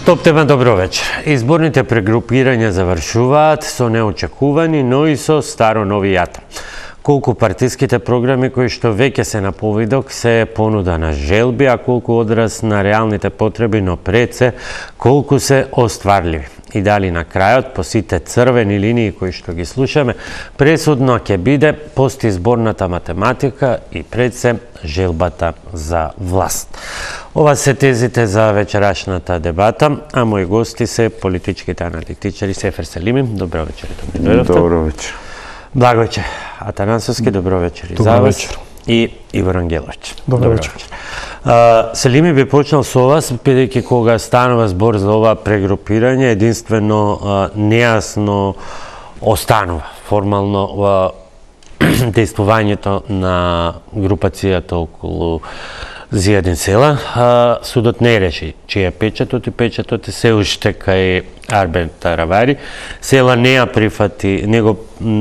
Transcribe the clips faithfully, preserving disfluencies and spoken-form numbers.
Топ тема, добро вечер. Изборните прегрупирања завршуваат со неочекувани, но и со старо нови јата. Колку партиските програми кои што веќе се на повидок се понуда на желби, а колку одраз на реалните потреби, но пред се колку се остварливи. И дали на крајот по сите црвени линии кои што ги слушаме, пресудно ќе биде постизборната математика и пред се желбата за власт. Ова се тезите за вечерашната дебата, а мои гости се политичките аналитичари Сефер Селими. Добро вечер. Добро вечер. Благојче Атанасовски, добро вечер и за вас. И Ивор Ангелович. Добро вечер. Селими би почнал со вас, бидејќи кога станува збор за ова прегрупирање, единствено нејасно останува формално дејствувањето на групацијата околу Зијадин села. Судот не реши чија печатот и печатот е се уште кај Арбен Таравари. Села не ја прифати, него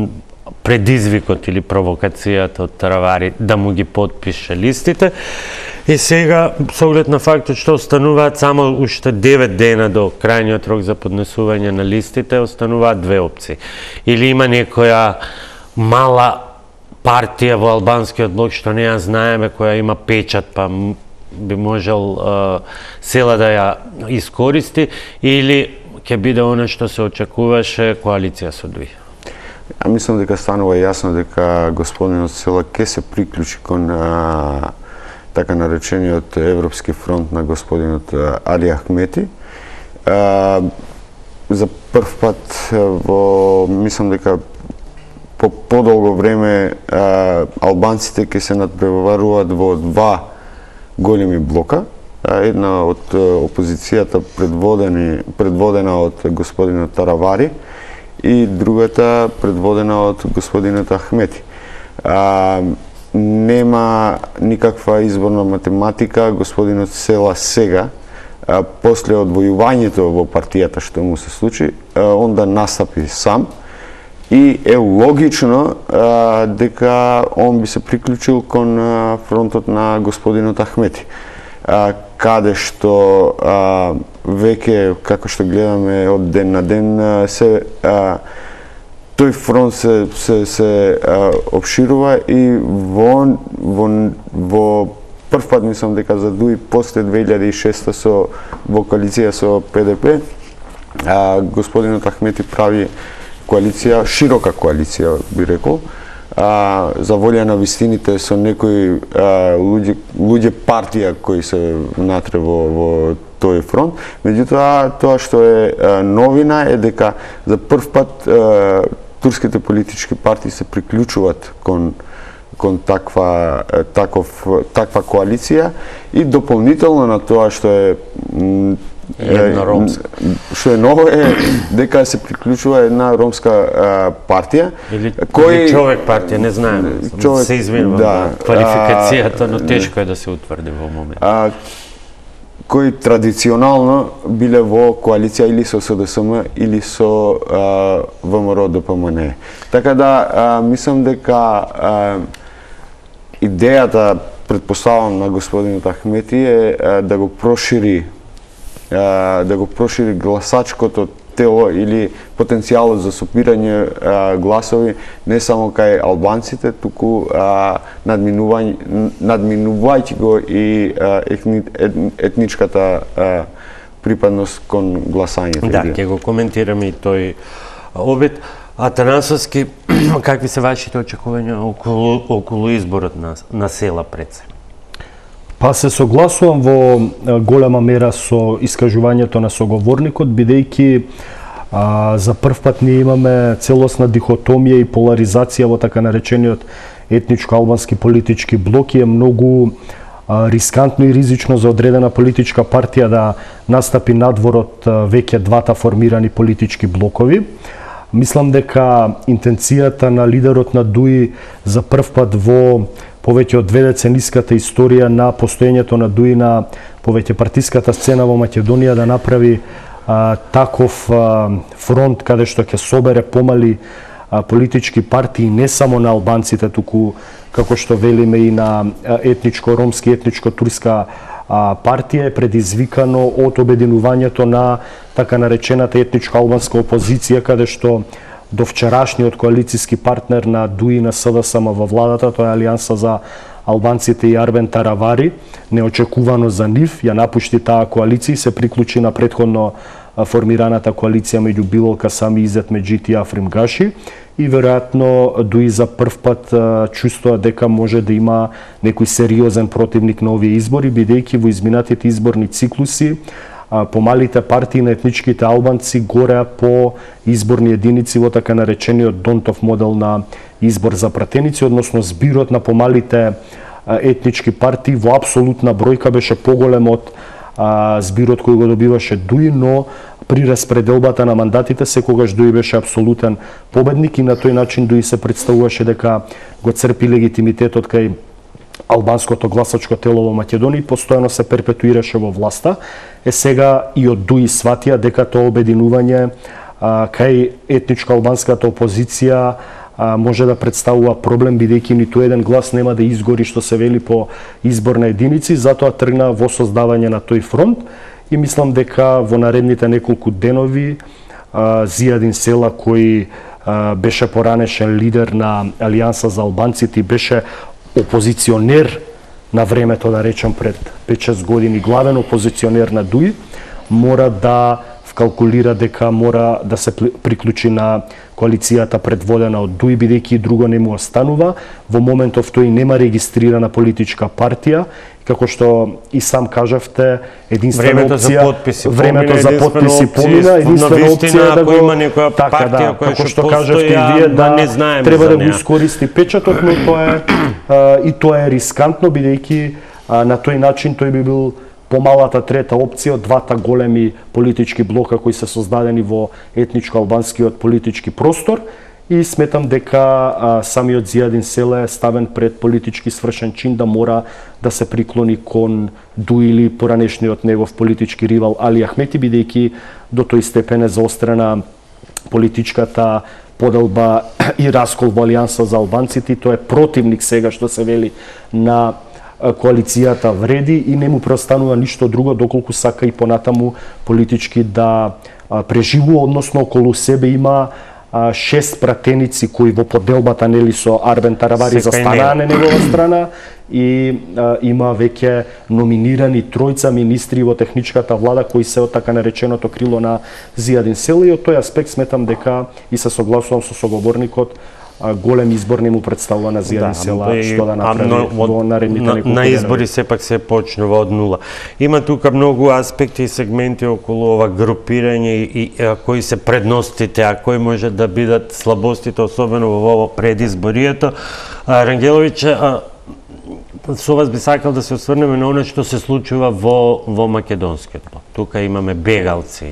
предизвикот или провокацијата од Таравари да му ги подпише листите. И сега, со оглед на фактот што остануваат само уште девет дена до крајниот рок за поднесување на листите, остануваат две опции. Или има некоја мала партија во албанскиот блок што не ја знаеме, која има печат, па би можел а, села да ја искористи, или ќе биде она што се очекуваше, коалиција со ДУИ? Ја мислам дека станува јасно дека господинот Села ќе се приклучи кон а, така наречениот Европски фронт на господинот Али Ахмети. А, за прв пат во, мислам дека по подолго време а, албанците ќе се надпреваруваат во два големи блока. А, една од опозицијата предводени, предводена од господинот Таравари и другата предводена од господинот Ахмети. А, нема никаква изборна математика. Господинот Села сега, а, после одвојувањето во партијата што му се случи, а, он да настапи сам. И е логично а, дека он би се приклучил кон а, фронтот на господинот Ахмети, а, каде што а, веќе, како што гледаме од ден на ден, а, се а, тој фронт се се, се а, обширува и во во во прв пат мислам дека за ДУИ после две илјади и шеста со во коалиција со ПДП, а, господинот Ахмети прави коалиција, широка коалиција би рекол, а, за волја на вистините со некои а, луѓе, луѓе партија кои се внатре во, во тој фронт. Меѓутоа, тоа што е а, новина е дека за прв пат а, турските политички партии се приклучуваат кон кон таква таков таква коалиција и дополнително на тоа што е една ромска. Што е ново е дека се приклучува една ромска а, партија. Или, кој или човек партија, не знаеме. Човек, се извинувам да, квалификацијата, но тешко е да се утврди во момент. А, кои традиционално биле во коалиција или со СДСМ или со а, ВМРО Д П М Н Е. Така да, а, мислам дека а, идејата, предпоставам, на господинот Ахмети е а, да го прошири да го прошири гласачкото тело или потенцијалот за сопирање а, гласови не само кај албанците, туку а, надминување надминувајќи го и а, етни, ет, етничката а, припадност кон гласањето. Да, ќе го коментираме и тој обид. Атанасовски, какви се вашите очекувања околу, околу изборот на, на Села пред се? Па се согласувам во голема мера со искажувањето на соговорникот, бидејќи а, за прв пат ние имаме целосна дихотомија и поларизација во така наречениот етничко-албански политички блок и е многу а, рискантно и ризично за одредена политичка партија да настапи надвор од веќе двата формирани политички блокови. Мислам дека интенцијата на лидерот на ДУИ за прв пат во повеќе од две децениската историја на постоењето на ДУИ на повеќе партиската сцена во Македонија да направи а, таков а, фронт каде што ќе собере помали а, политички партии не само на албанците, туку како што велиме и на етничко-ромски, етничко-турска а, партија е предизвикано од обединувањето на така наречената етничка албанска опозиција, каде што до вчерашниот коалициски партнер на ДУИ на СДСМ во владата, тоа е Алијанса за албанците и Арбен Таравари, неочекувано за нив, ја напушти таа коалиција и се приклучи на претходно формираната коалиција меѓу Билол Касами, Изет Меджити и Африм Гаши, и веројатно ДУИ за прв пат чувствува дека може да има некој сериозен противник на овие избори, бидејќи во изминатите изборни циклуси помалите партии на етничките албанци гореа по изборни единици во така наречениот Донтов модел на избор за пратеници, односно збирот на помалите етнички партии во апсолутна бројка беше поголем од збирот кој го добиваше ДУИ, но при распределбата на мандатите секогаш ДУИ беше апсолутен победник и на тој начин ДУИ се представуваше дека го црпи легитимитетот кај албанското гласачко тело во Македонија и постојано се перпетуираше во власта. Е сега и од ДУИ сватија дека тоа обединување а, кај етничка албанската опозиција а, може да представува проблем, бидејќи ниту еден глас нема да изгори, што се вели по изборна единици, затоа тргна во создавање на тој фронт и мислам дека во наредните неколку денови а, Зијадин Села, кој а, беше поранешен лидер на Алијанса за албанците и беше опозиционер на времето, да речем пред пет-шест години, главен опозиционер на ДУИ, мора да вкалкулира дека мора да се приклучи на коалицијата предводена од ДУИ, бидејќи друго не му останува. Во моментов тој нема регистрирана политичка партија, како што и сам кажавте, единствена времето опција, за подписи, времето помина, за подписи помина, единствена опција да го има некоја така, партија да, која како што што кажавте и постоја, вие, да, да не знаеме треба за да го неа. искористи печатот, но тоа е а, и тоа е рискантно, бидејќи а, на тој начин тој би бил помалата трета опција од двата големи политички блока кои се создадени во етничко-албанскиот политички простор, и сметам дека а, самиот Зијадин Села е ставен пред политички свршен чин да мора да се приклони кон ДУИ или поранешниот негов политички ривал Али Ахмети, бидејќи до тој степен е заострена политичката поделба и раскол во Алијанса за албанците, и тој е противник сега што се вели на коалицијата вреди и не му преостанува ништо друго доколку сака и понатаму политички да преживува, односно околу себе има шест пратеници кои во поделбата нели со Арбен Таравари застанаа на негова страна и а, има веќе номинирани тројца министри во техничката влада кои се од така нареченото крило на Зијадин Села, и од тој аспект сметам дека и се согласувам со соговорникот, голем избор не му представува на Зијадин да, Села бе, што да направи но, во наредните неколку на, на избори сепак се почнува од нула. Има тука многу аспекти и сегменти околу ова групирање и, и а, кои се предностите, а кои може да бидат слабостите, особено во ово предизборието. А, Рангеловиќ, а, со вас би сакал да се осврнеме на оно што се случува во во македонскиот блок. Тука имаме бегалци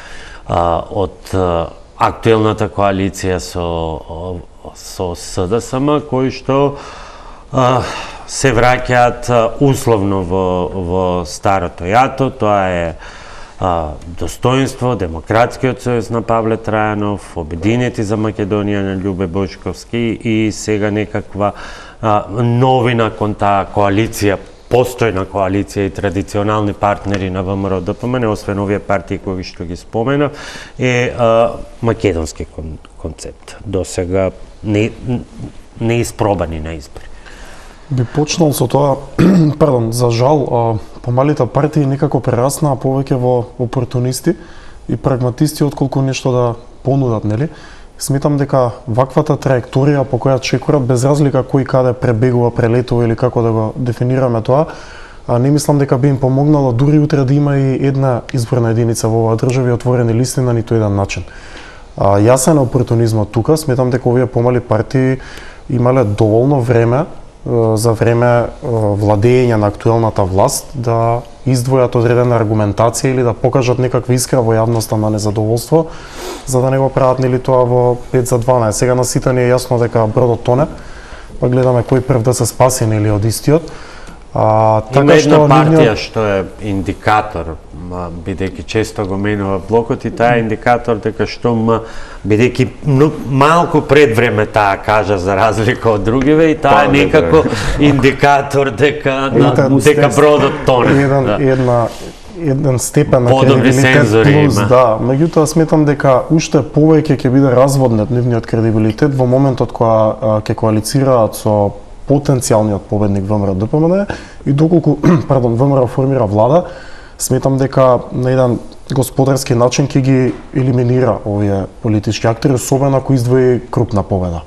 а, од а, актуелната коалиција со со СДСМ кои што а, се враќаат условно во во старото јато. Тоа е а, Достоинство, Демократскиот сојуз на Павле Трајанов, Обединети за Македонија на Љубе Бошковски и сега некаква а, новина кон таа коалиција, постојна коалиција и традиционални партнери на ВМРО Д П М Н, освен овие партии кои што ги споменав, е а, македонски кон, концепт. До сега не, не испробани на избори. Би почнал со тоа, пардон, за жал, а, помалите партии некако прераснаа повеќе во опортунисти и прагматисти отколку нешто да понудат, нели? Сметам дека ваквата траекторија по која чекорат, без разлика кој каде пребегува, прелетува или како да го дефинираме тоа, а не мислам дека би им помогнало дури утре да има и една изборна единица во оваа држава и отворени листи на ниту еден начин. А, јасен е опортунизмот тука, сметам дека овие помали партии имале доволно време за време владење на актуелната власт да издвојат одредена аргументација или да покажат некаква искра во јавноста на незадоволство, за да не го прават нели тоа во пет за дванаесет. Сега на сите ни е јасно дека бродот тоне, па гледаме кој прв да се спаси нели од истиот. А, така Има една што партија нивниот... што е индикатор, ма, бидејќи често го менува блокот и таа е индикатор дека што ма, бидејќи малку пред време таа кажа за разлика од другиве и таа е некако индикатор дека на, дека бродот тоне. Еден, да. една еден степен на Подобри сензори плюс, има. да. Меѓутоа сметам дека уште повеќе ќе биде разводнет нивниот кредибилитет во моментот кога ќе коалицираат со потенцијалниот победник ВМРО Д П М Н и доколку пардон ВМРО формира влада, сметам дека на еден господарски начин ќе ги елиминира овие политички актери, особено ако издвои крупна победа.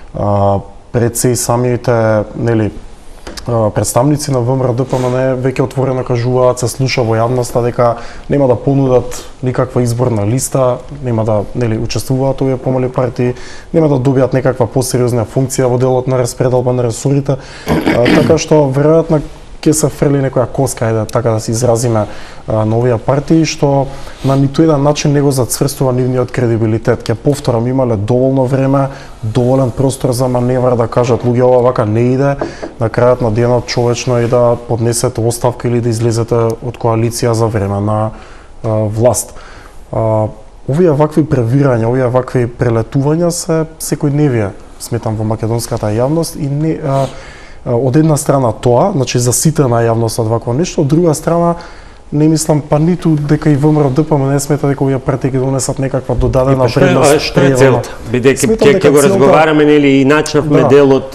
А, пред се и самите, нели, представници на ВМРО Д П М Н веќе отворено кажуваат, се слуша во јавноста дека нема да понудат никаква изборна листа, нема да, нели, учествуваат овие помали партии, нема да добијат некаква посериозна функција во делот на распределба на ресурите, а, така што веројатно ќе се фрли некоја коска, ајде така да се изразиме, а, на овие партии, што на ниту еден начин не го зацврстува нивниот кредибилитет. Ќе повторам, имале доволно време, доволен простор за маневра да кажат луѓе ова вака не иде, на крајот на денот човечно е да поднесете оставка или да излезете од коалиција за време на а, власт. А, овие вакви превирања, овие вакви прелетувања се секојдневие, сметам, во македонската јавност и не а, од една страна тоа, значи заситена јавност од вакво нешто, од друга страна не мислам па ниту дека и ВМРО Д П М не смета дека овие партии ќе донесат некаква додадена вредност. Што е целта? Бидејќи ќе ќе го разговараме, нели, и начнавме Да. дел од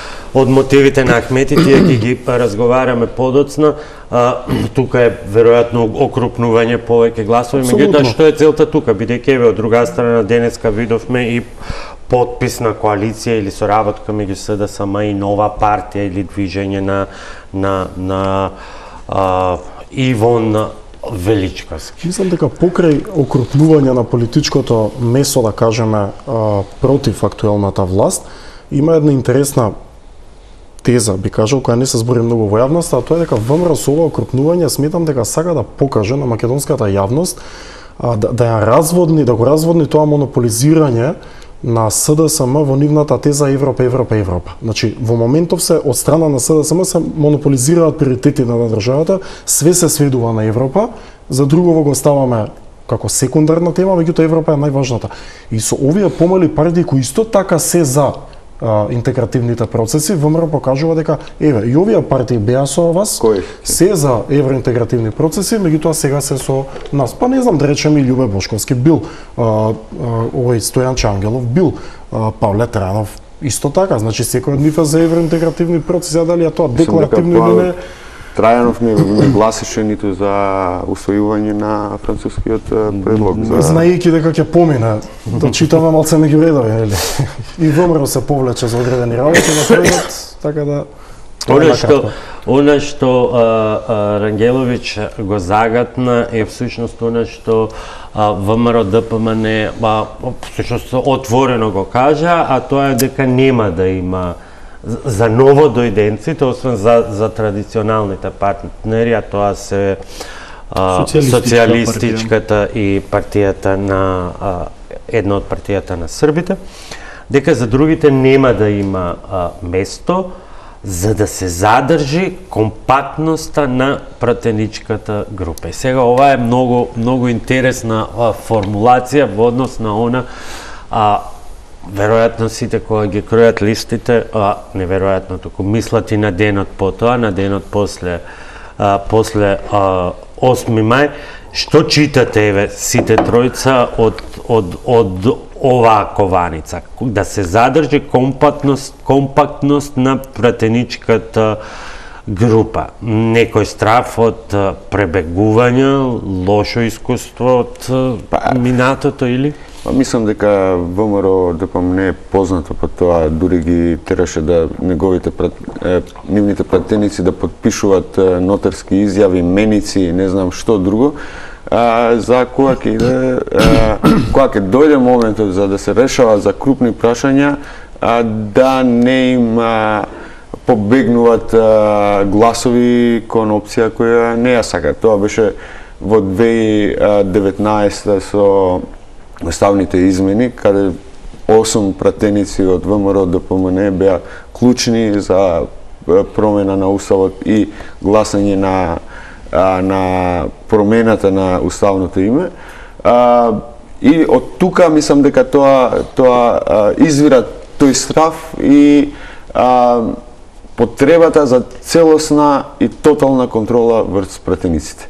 од мотивите на Ахмети, тие ќе ги разговараме подоцна. А, тука е веројатно окрупнување повеќе гласови, меѓутоа што е целта тука? Бидејќи еве од друга страна денеска видовме и подпис на коалиција или соработка меѓу С Д С М и нова партија или движење на на на а, Ивон Величковски. Мислам дека покрај окрупнување на политичкото месо, да кажеме, а, против актуелната власт, има една интересна теза, би кажал, која не се збори многу во јавноста, а тоа е дека ВМРО со ова окрупнување сметам дека сака да покаже на македонската јавност а, да, да ја разводни, да го разводни тоа монополизирање на С Д С М во нивната теза Европа, Европа, Европа. Значи, во моментов се од страна на С Д С М се монополизираат приоритети на државата, све се сведува на Европа, за другово го ставаме како секундарна тема, меѓутоа Европа е најважната. И со овие помали партии кои исто така се за а, интегративните процеси, ВМРО покажува дека еве и овие партии беа со вас, Кои? се за евроинтегративни процеси, меѓутоа сега се со нас. Па не знам да речеме и Љубе Бошковски бил, а, а, овој Стојан Чангелов бил, а, Павле Транов исто така, значи секој од нив е за евроинтегративни процеси, а дали е тоа декларативно или не. Трајанов не, не гласеше ниту за усвојување на францускиот предлог. За... Знаејќи дека ќе помине, да читаме малце меѓу редови, нели? И ВМРО се повлече за одредени работи на превод, така да... Она што, она што а, а, Рангелович го загатна е всушност она што а, ВМРО Д П М Н а, всушност отворено го кажа, а тоа е дека нема да има за ново дојденците, освен за, за традиционалните партнери, а тоа се а, социјалистичката и партијата на а, една од партијата на србите, дека за другите нема да има а, место за да се задржи компактноста на пратеничката група. И сега ова е многу многу интересна а, формулација во однос на она а, веројатно сите кога ги кројат листите, а неверојатно туку мислат и на денот потоа, на денот после а, после а, осми мај, што читате еве сите тројца од од од оваа кованица, да се задржи компактност компактност на пратеничката група. Некој страф од пребегување, лошо искуство од минатото или? Па мислам дека ВМРО Д П М не е познато по тоа, дури ги тераше да неговите е, нивните пратеници да подпишуваат нотарски изјави, меници, не знам што друго, а, за кога ќе иде, а, кога ќе дојде моментот за да се решава за крупни прашања, а, да не им а, побегнуваат а, гласови кон опција која не ја сака. Тоа беше во две илјади и деветнаесета со уставните измени, каде осум пратеници од ВМРО Д П М Н беа клучни за промена на уставот и гласање на на промената на уставното име. И од тука мислам дека тоа тоа извира тој страв и потребата за целосна и тотална контрола врз пратениците.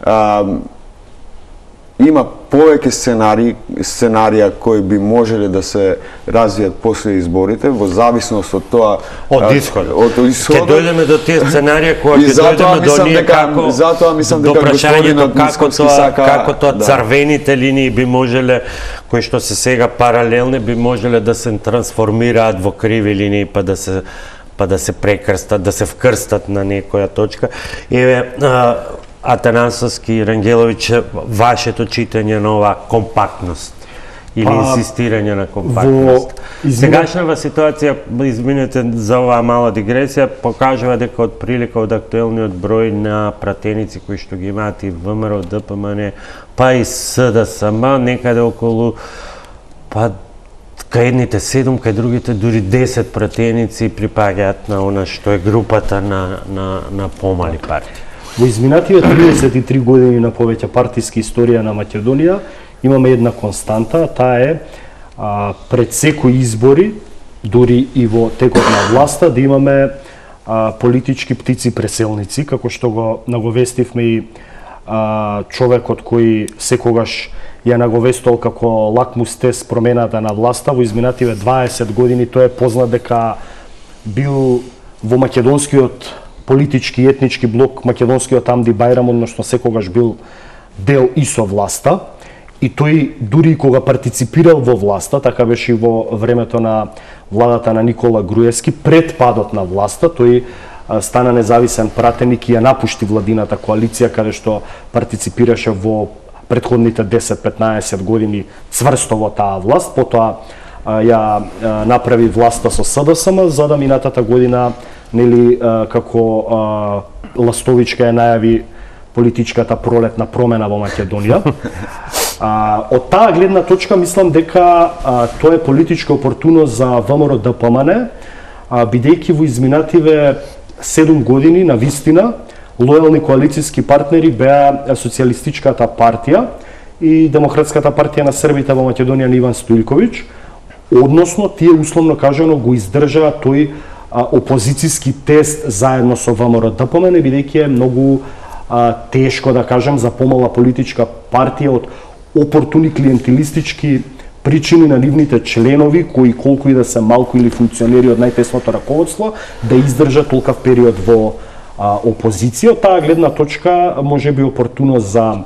Има повеќе сценарии, сценарија кои би можеле да се развијат после изборите во зависност од тоа од исходот. Од исходот. Ќе дојдеме до тие сценарија кои ќе дојдеме до ние како затоа мислам до дека прашањето како тоа сака, како тоа да. црвените линии би можеле кои што се сега паралелни би можеле да се трансформираат во криви линии па да се па да се прекрстат, да се вкрстат на некоја точка. Еве Атанасовски и Рангеловиќ, вашето читање на ова компактност или па, инсистирање на компактност. Во... Сегашнава ситуација, извинете за оваа мала дигресија, покажува дека од прилика од актуелниот број на пратеници кои што ги имаат и ВМРО, ДПМН, па и СДСМ, некаде околу па кај едните седум, кај другите дури десет пратеници припаѓаат на она што е групата на на на помали партии. Во изминативе триесет и три години на повеќе партиски историја на Македонија имаме една константа, таа е а, пред секои избори, дури и во текот на власта, да имаме а, политички птици преселници, како што го наговестивме и а, човекот кој секогаш ја наговестувал како лакмус тест промената на власта во изминативе дваесет години. Тој е познат дека бил во македонскиот политички и етнички блок, македонскиот Амди Бајрам, односно секогаш бил дел и со власта, и тој дури кога партиципирал во власта, така беше и во времето на владата на Никола Груевски, пред падот на власта, тој стана независен пратеник и ја напушти владината коалиција, каде што партиципираше во претходните десет-петнаесет години цврсто во таа власт, потоа ја направи власта со СДСМ, за да минатата година нели како Ластовичка ја најави политичката пролетна промена во Македонија. А, од таа гледна точка мислам дека а, тоа е политичка опортуност за ВМРО ДПМН, бидејќи во изминативе седум години на вистина лојални коалициски партнери беа Социјалистичката партија и Демократската партија на србите во Македонија на Иван Стојковиќ, односно тие условно кажано го издржаа тој а, опозицијски тест заедно со ВМРО ДПМН, бидејќи е многу а, тешко да кажам за помала политичка партија од опортуни клиентелистички причини на нивните членови, кои колку и да се малку или функционери од најтесното раководство, да издржат толкав период во а, опозиција. Од таа гледна точка може би опортуно за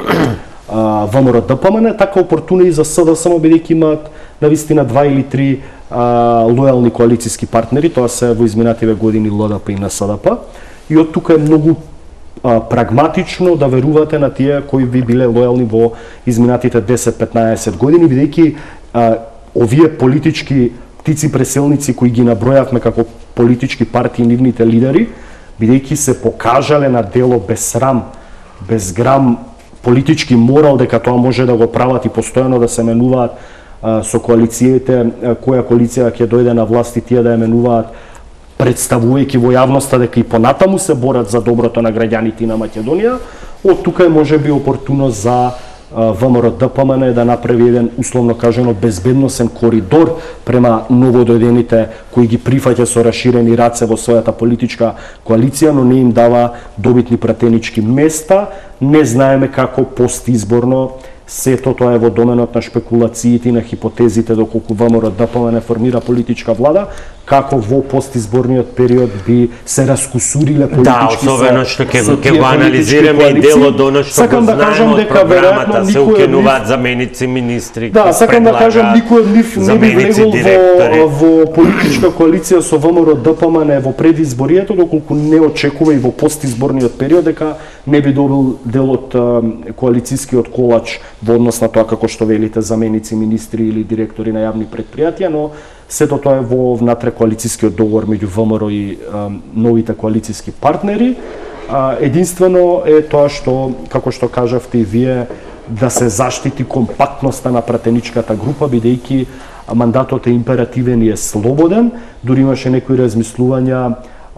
а, ВМРО ДПМН, така опортуно и за СДСМ, бидејќи имаат навистина два или три а, лојални коалициски партнери, тоа се во изминативе години ЛДП и НСДП, и од тука е многу а, прагматично да верувате на тие кои ви биле лојални во изминатите десет-петнаесет години, бидејќи а, овие политички птици преселници кои ги набројавме како политички партии и нивните лидери, бидејќи се покажале на дело без срам, без грам политички морал дека тоа може да го прават и постојано да се менуваат а, со коалициите, а, која коалиција ќе дојде на власт и тие да ја менуваат, представувајќи во јавноста дека и понатаму се борат за доброто на граѓаните на Македонија. Од тука е можеби опортуно за ВМРО ДПМН да направи еден условно кажано безбедносен коридор према новодојдените кои ги прифаќа со раширени раце во својата политичка коалиција, но не им дава добитни пратенички места. Не знаеме како постизборно сето тоа е во доменот на шпекулациите и на хипотезите доколку ВМРО ДПМН формира политичка влада, како во постизборниот период би се раскусуриле политички да, особено што ќе ќе го анализираме и дело до она што го да знаеме од програмата, се укинуваат заменици министри. Да, сакам да кажам, никој од нив не би влегол во, во политичка коалиција со ВМРО ДПМН во предизборието, доколку не очекува и во постизборниот период дека не би добил дел од коалицискиот колач во однос на тоа како што велите заменици министри или директори на јавни предпријатија, но сето тоа е во внатре коалицискиот договор меѓу ВМРО и а, новите коалициски партнери. А, единствено е тоа што, како што кажавте и вие, да се заштити компактноста на пратеничката група, бидејќи мандатот е императивен и е слободен. Дури имаше некои размислувања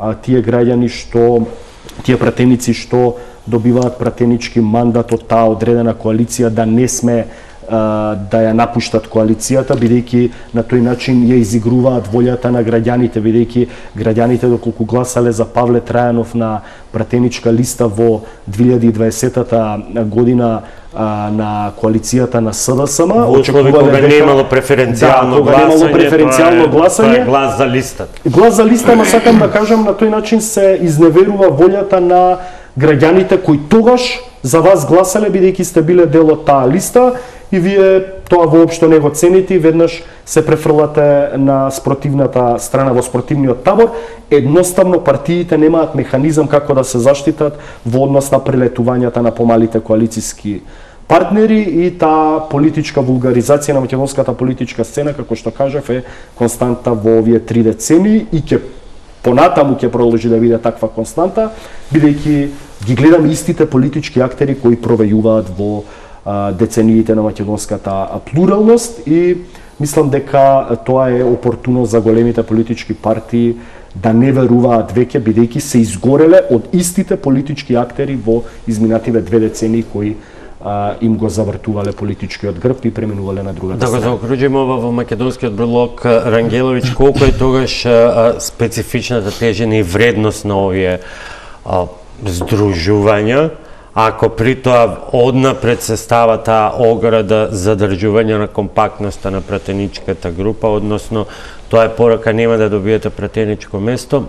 а, тие граѓани што, тие пратеници што добиваат пратенички мандат од таа одредена коалиција да не сме да ја напуштат коалицијата, бидејќи на тој начин ја изигруваат волјата на граѓаните, бидејќи граѓаните доколку гласале за Павле Трајанов на пратеничка листа во две илјади и дваесетата година на коалицијата на СДСМ, очекувале кога не имало преференцијално да, гласање, имало преференцијално гласање, тоа е глас за листата. Глас за листа, ма сакам да кажам, на тој начин се изневерува волјата на граѓаните кои тогаш за вас гласале бидејќи сте биле дел од таа листа и вие тоа воопшто не го цените и веднаш се префрлате на спротивната страна, во спротивниот табор. Едноставно партиите немаат механизам како да се заштитат во однос на прелетувањата на помалите коалициски партнери и таа политичка вулгаризација на македонската политичка сцена, како што кажав, е константа во овие три децени и ќе понатаму ќе продолжи да биде таква константа, бидејќи ги гледаме истите политички актери кои провејуваат во децениите на македонската плуралност и мислам дека тоа е опортуно за големите политички партии да не веруваат веќе, бидејќи се изгореле од истите политички актери во изминативе две децении кои а, им го завртувале политичкиот грб и преминувале на другата страна. Да го заокружиме ова во македонскиот блок, Рангеловиќ, колку е тогаш а, специфичната тежина и вредност на овие а, здружувања, ако при тоа однапред се става таа ограда за држување на компактноста на пратеничката група, односно тоа е порака нема да добиете пратеничко место,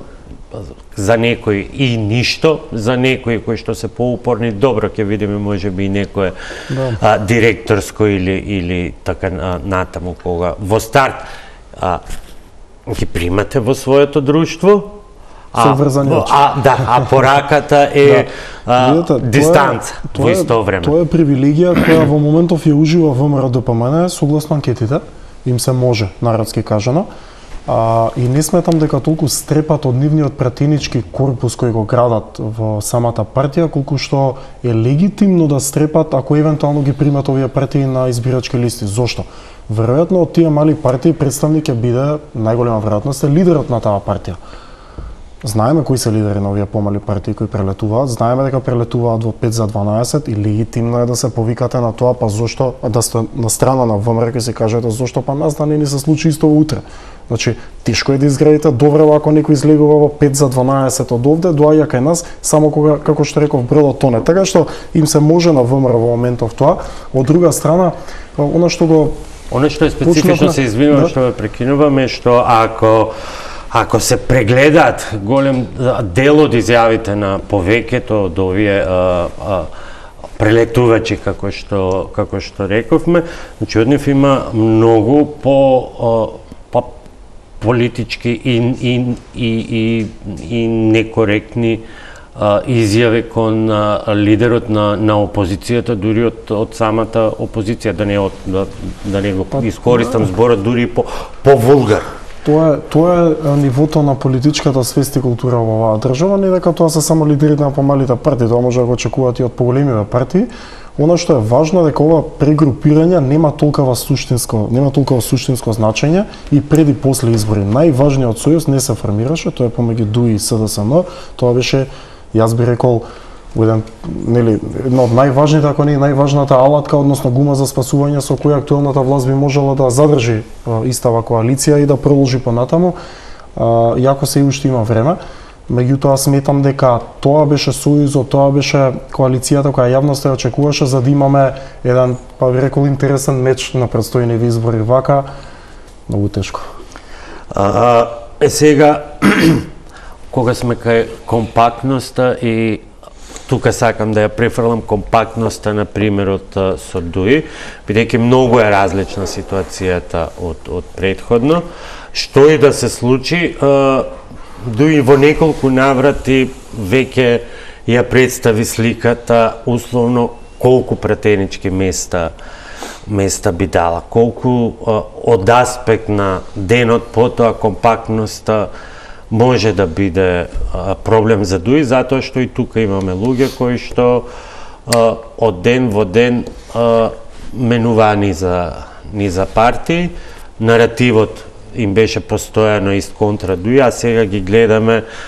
за некои и ништо, за некои кои што се поупорни, добро ќе видиме можеби и некое да. а, директорско или или така а, натаму кога во старт а, ги примате во своето друштво. А, а, да, а пораката е да. а, Видете, дистанца тоа е, во исто време. Тоа е привилегија која во моментов ја ужива ВМРО Д П М Н согласно анкетите, им се може, народски кажано. А, и не сметам дека толку стрепат од нивниот пратенички корпус кој го градат во самата партија, колку што е легитимно да стрепат ако евентуално ги примат овие партии на избирачки листи. Зошто? Веројатно од тие мали партии представник ќе биде, најголема веројатност е лидерот на таа партија. Знаеме кои се лидери на овие помали партии кои прелетуваат, знаеме дека прелетуваат во пет за дванаесет и легитимно е да се повикате на тоа, па зошто да сте на страна на ВМРО ќе се кажете зошто па нас да не ни се случи исто утре. Значи, тешко е да изградите добро ако некој излегува во пет за дванаесет од овде, доаѓа кај нас само кога, како што реков, бродот тоне. Така што им се може на ВМРО во моментов тоа. Од друга страна, она што го Она што е специфично, се извинувам да? што ве прекинуваме, што ако Ако се прегледаат голем дел од изјавите на повеќето од овие а, а, прелетувачи, како што како што рековме, значи од нив има многу по а, по политички и и и и, и некоректни а, изјави кон а, лидерот на на опозицијата, дури од од самата опозиција, да не од да, да не го искористам зборот дури по по вулгар. Тоа е, тоа е нивото на политичката свест и култура во оваа држава, не дека тоа се само лидерите на помалите партии, тоа може да го очекуваат и од поголемиве партии. Она што е важно е дека ова прегрупирање нема толкова суштинско, нема толкова суштинско значење и пред и после избори. Најважниот сојуз не се формираше, тоа е помеѓу ДУ и С Д С М, тоа беше, јас би рекол, еден, нели, една од најважните, ако не најважната алатка, односно гума за спасување со која актуелната власт би можела да задржи а, истава коалиција и да продолжи понатаму, а, јако се и уште има време. Меѓутоа сметам дека тоа беше сојузот, тоа беше коалицијата која јавноста ја очекуваше за да имаме еден, па би рекол, интересен меч на предстојни избори. Вака, многу тешко. А, е сега, кога сме кај компактноста и тука сакам да ја префрлам компактноста на примерот со ДУИ, бидејќи многу е различна ситуацијата од од претходно. Што и да се случи, ДУИ во неколку наврати веќе ја представи сликата условно колку пратенички места места би дала, колку од аспект на денот потоа компактноста може да биде а, проблем за ДУИ, затоа што и тука имаме луѓе кои што а, од ден во ден а, менуваат ни за, ни за партии. Наративот им беше постојано ист контра ДУИ, а сега ги гледаме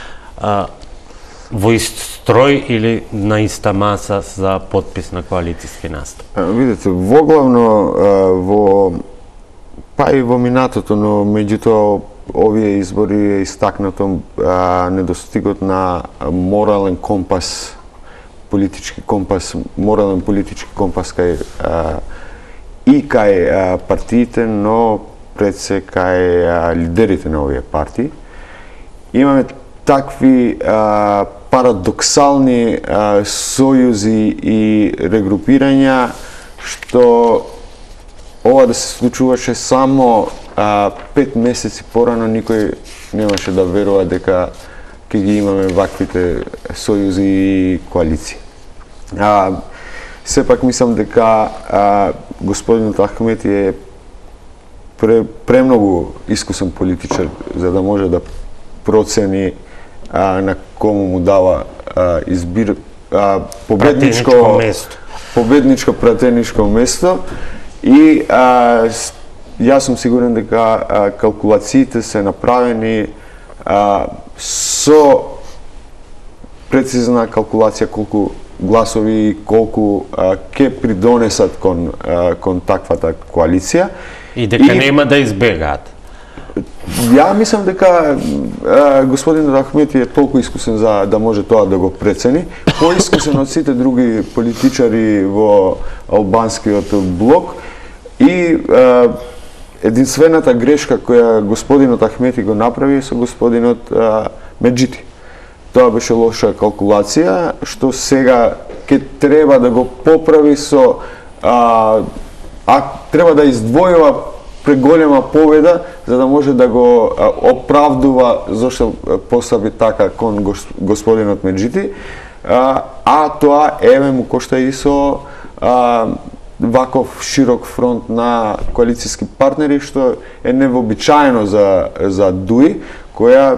а, во ист строј или на иста маса за подпис на коалицијски настап? Видете, воглавно во па и во минатото, но меѓутоа овие избори е истакнато а, недостигот на морален компас, политички компас, морален политички компас кај а, и кај а, партиите, но пред се кај а, лидерите на овие партии. Имаме такви а, парадоксални а, сојузи и регрупирања што ова да се случуваше само а, пет месеци порано, никој немаше да верува дека ќе ги имаме ваквите сојузи и коалиции. А, сепак мислам дека а, господинот Ахмети е пре, премногу искусен политичар за да може да процени а, на кому му дава а, избир а, победничко место. Победничко пратеничко место и а, јас сум сигурен дека а, калкулациите се направени а, со прецизна калкулација колку гласови и колку а, ке придонесат кон а, кон таквата коалиција и дека и, нема да избегаат. Ја мислам дека а, господин Ахмети е толку искусен за да може тоа да го прецени, поискусен од сите други политичари во албанскиот блок и а, единствената грешка која господинот Ахмети го направи со господинот а, Меджити. Тоа беше лоша калкулација што сега ќе треба да го поправи со а, а треба да издвојува преголема победа за да може да го а, оправдува зашто постави така кон господинот Меджити, а, а тоа еве му кошта и со а, ваков широк фронт на коалицијски партнери што е невообичаено за за ДУИ, која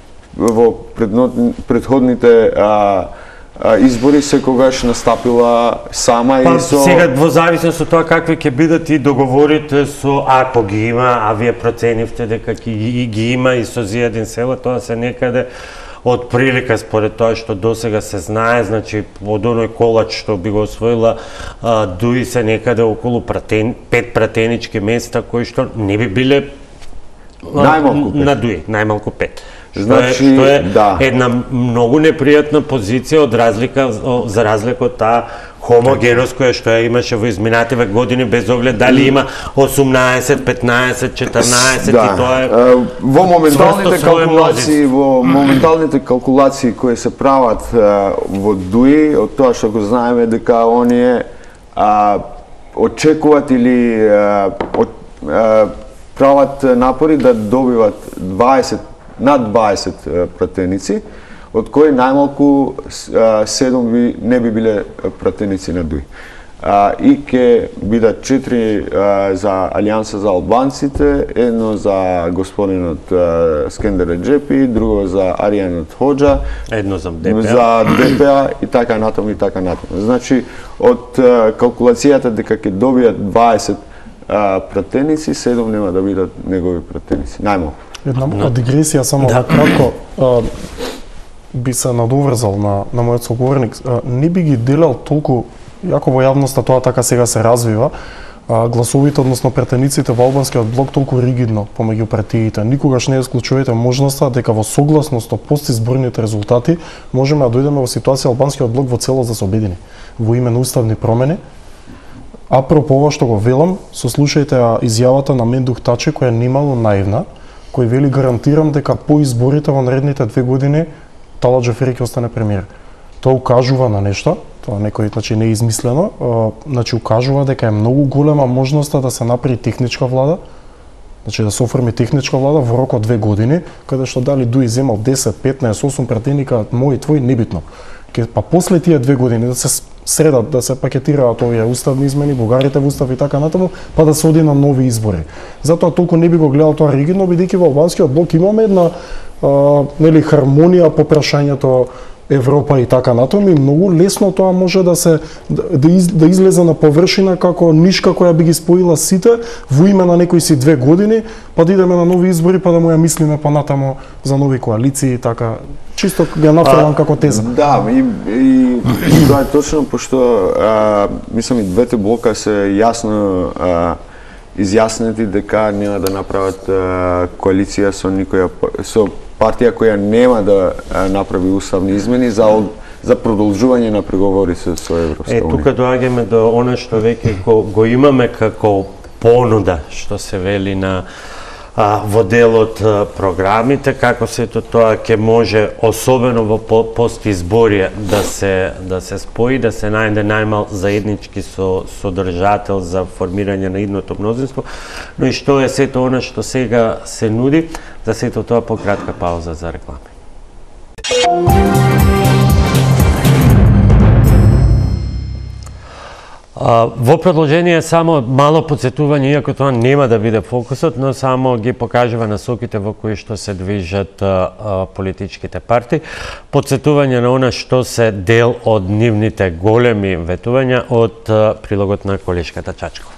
во предходните а, а, избори секогаш настапила сама па, и со... Сега во зависност од тоа какви ќе бидат и договорите со, ако ги има, а вие проценивте дека ги, ги има и со Зијадин Села, тоа се некаде од прилика според тоа што досега се знае, значи од оној колач што би го освоила а, ДУИ се некаде околу пратен, пет пратенички места кои што не би биле најмалку на ДУИ, најмалку пет. Што Значи, е, што е да. една многу непријатна позиција од разлика за разлика од таа хомогеност која што ја имаше во изминативе години без оглед дали има осумнаесет, петнаесет, четрнаесет да. и тоа е во моменталните калкулации, во моменталните калкулации кои се прават а, во ДУИ, од тоа што го знаеме дека оние а, очекуваат или а, от, а, прават напори да добиват дваесет над дваесет пратеници, од кои најмалку седум би, не би биле пратеници на ДУИ. А, и ќе бидат четири а, за Алијанса за албанците, едно за господинот а, Скендер Реджепи, друго за Аријанот Хоџа, едно за ДПА, за ДПА и така натаму и така натаму. Значи, од а, калкулацијата дека ќе добијат дваесет а, пратеници, седум нема да бидат негови пратеници, најмалку. Една no. дигресија само да. кратко а, би се надоврзал на на мојот соговорник. А, не би ги делал толку јако во јавноста тоа така сега се развива. А, гласовите, односно пратениците во албанскиот блок толку ригидно помеѓу партиите. Никогаш не исклучувате можноста дека во согласност со постизборните резултати можеме да дојдеме во ситуација албанскиот блок во целост да се обедини во име на уставни промени. Апропо ова што го велам, сослушајте изјавата на Мендух Тачи која немало наивна, кој вели гарантирам дека по изборите во наредните две години Тала Џафери ќе остане премиер. Тоа укажува на нешто, тоа некој значи не е измислено, а, значи укажува дека е многу голема можноста да се направи техничка влада, значи да се оформи техничка влада во рок од две години, каде што дали ДУИ земал десет, петнаесет, осум пратеника, мој и твој, небитно. Ке, па после тие две години да се средат, да се пакетираат овие уставни измени, бугарите во устав и така натаму, па да се оди на нови избори. Затоа толку не би го гледал тоа ригидно, бидејќи во албанскиот блок имаме една а, нели хармонија по прашањето Европа и така натаму, и многу лесно тоа може да се да, из, да излезе на површина како нишка која би ги споила сите во име на некои си две години, па да идеме на нови избори, па да му ја мислиме понатамо за нови коалиции и така. Чисто ја нафрлам како теза. Да, и, и, и тоа е точно, пошто а, мислам и двете блока се јасно а, изјаснети дека нема да направат а, коалиција со никоја со партија која нема да направи уставни измени за за продолжување на преговори со, со Европска Е, тука доаѓаме до она што веќе го, го имаме како понуда, што се вели на а, во дел од а, програмите, како сето тоа ќе може, особено во постизборие, да се да се спои, да се најде најмал заеднички со содржател за формирање на идното мнозинство, но и што е сето она што сега се нуди. За сето тоа по кратка пауза за реклами. Во продолжение само мало подсетување, иако тоа нема да биде фокусот, но само ги покажува насоките во кои што се движат а, а, политичките партии. Подсетување на она што се дел од нивните големи ветувања од а, прилогот на колешката Чачкова.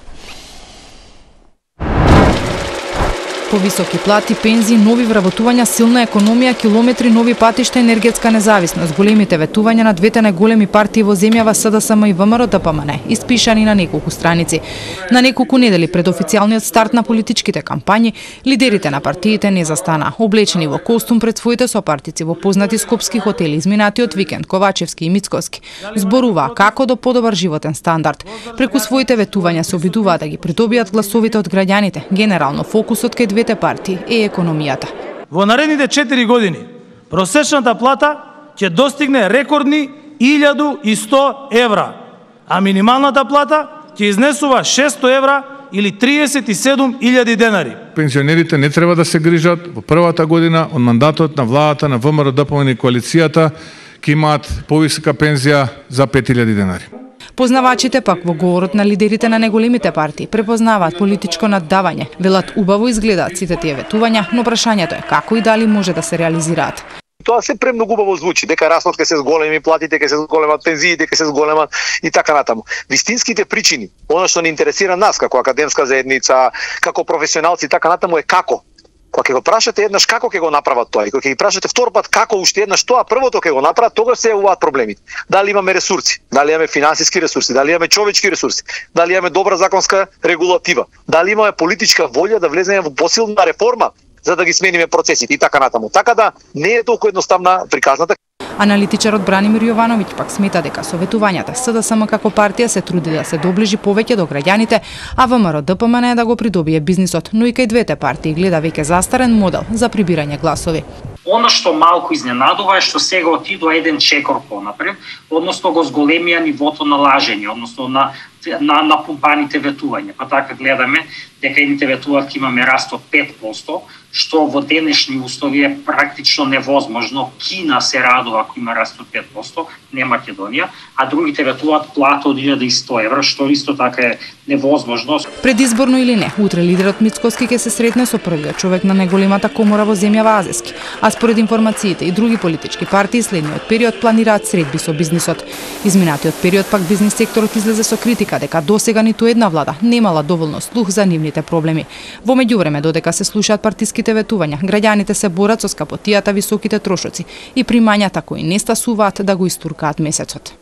Повисоки плати, пензии, нови вработувања, силна економија, километри нови патишта, енергетска независност. Големите ветувања на двете најголеми партии во земјава СДСМ и ВМРО Д П М Н, испишани на неколку страници. На неколку недели пред официјалниот старт на политичките кампањи, лидерите на партиите не застана, облечени во костум пред своите сопартици во познати скопски хотели изминати од викенд, Ковачевски и Мицкоски. Зборуваа како до подобар животен стандард. Преку своите ветувања се обидуваат да ги придобијат гласовите од граѓаните. Генерално фокусот кај двете партии е економијата. Во наредните четири години просечната плата ќе достигне рекордни илјаду и сто евра, а минималната плата ќе изнесува шесто евра или триесет и седум илјади денари. Пензионерите не треба да се грижат во првата година од мандатот на владата на ВМРО Д П М Н и коалицијата ќе имаат повисока пензија за пет илјади денари. Познавачите пак во говорот на лидерите на неголемите партии препознаваат политичко наддавање. Велат убаво изгледаат сите тие ветувања, но прашањето е како и дали може да се реализираат. Тоа се премногу убаво звучи, дека растот ќе се зголеми, платите ќе се зголемат, пензиите ќе се зголемат и така натаму. Вистинските причини, она што не интересира нас како академска заедница, како професионалци и така натаму е како. Кога ќе го прашате еднаш како ќе го направат тоа и кога ќе ги прашате втор пат како уште еднаш тоа првото ќе го направат, тогаш се јавуваат проблемите. Дали имаме ресурси, дали имаме финансиски ресурси, дали имаме човечки ресурси, дали имаме добра законска регулатива, дали имаме политичка волја да влеземе во посилна реформа за да ги смениме процесите и така натаму. Така да не е толку едноставна приказната. Аналитичарот Бранимир Јовановиќ пак смета дека со ветувањата СДСМ како партија се труди да се доближи повеќе до граѓаните, а ВМРО Д П М Н е да го придобие бизнисот, но и кај двете партии гледа веќе застарен модел за прибирање гласови. Оно што малку изненадува е што сега отидува еден чекор понапред, односно го зголемија нивото на лажење, односно на на напумпаните ветувања. Па така гледаме дека едните ветуваат ќе имаме раст од пет проценти, што во денешни услови е практично невозможно. Кина се радува ако има раст од пет проценти, не Македонија, а другите ветуваат плата од илјада и сто евра, што исто така е невозможно. Предизборно или не, утре лидерот Мицкоски ќе се сретне со првиот човек на најголемата комора во земјава Азески, а според информациите и други политички партии следниот период планираат средби со бизнисот. Изминатиот период пак бизнис секторот излезе со критика дека досега ниту една влада немала доволно слух за нивните проблеми. Во меѓувреме, додека се слушаат партиските ветувања, граѓаните се борат со скапотијата, високите трошоци и примањата кои не стасуваат да го истуркаат месецот.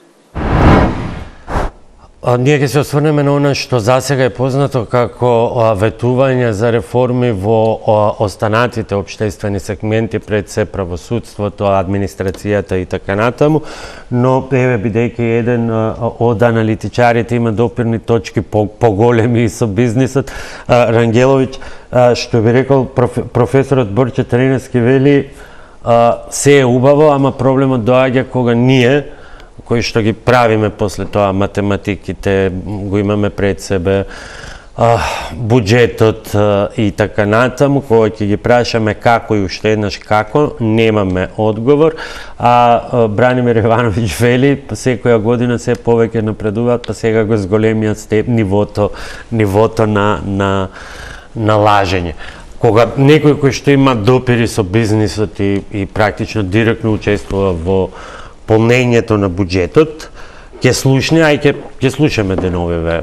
А, ние ќе се осврнеме на она што засега е познато како а, ветување за реформи во а, останатите општествени сегменти, пред се правосудството, администрацијата и така натаму, но еве бидејќи еден а, од аналитичарите има допирни точки по, поголеми со бизнисот, а, Рангеловиќ, а, што би рекол проф, професорот Борче Тариневски вели а, се е убаво, ама проблемот доаѓа кога ние кои што ги правиме после тоа математиките, го имаме пред себе, а, буџетот а, и така натаму, кога ќе ги прашаме како и уште еднаш како, немаме одговор, а, а Бранимир Јовановиќ вели, секоја година се повеќе напредуваат, па сега го зголемиат степ нивото, нивото на, на, на лажење. кога некој кој што има допири со бизнисот и, и практично директно учествува во полнењето на буџетот, ќе слушне, ај ќе ќе слушаме деновиве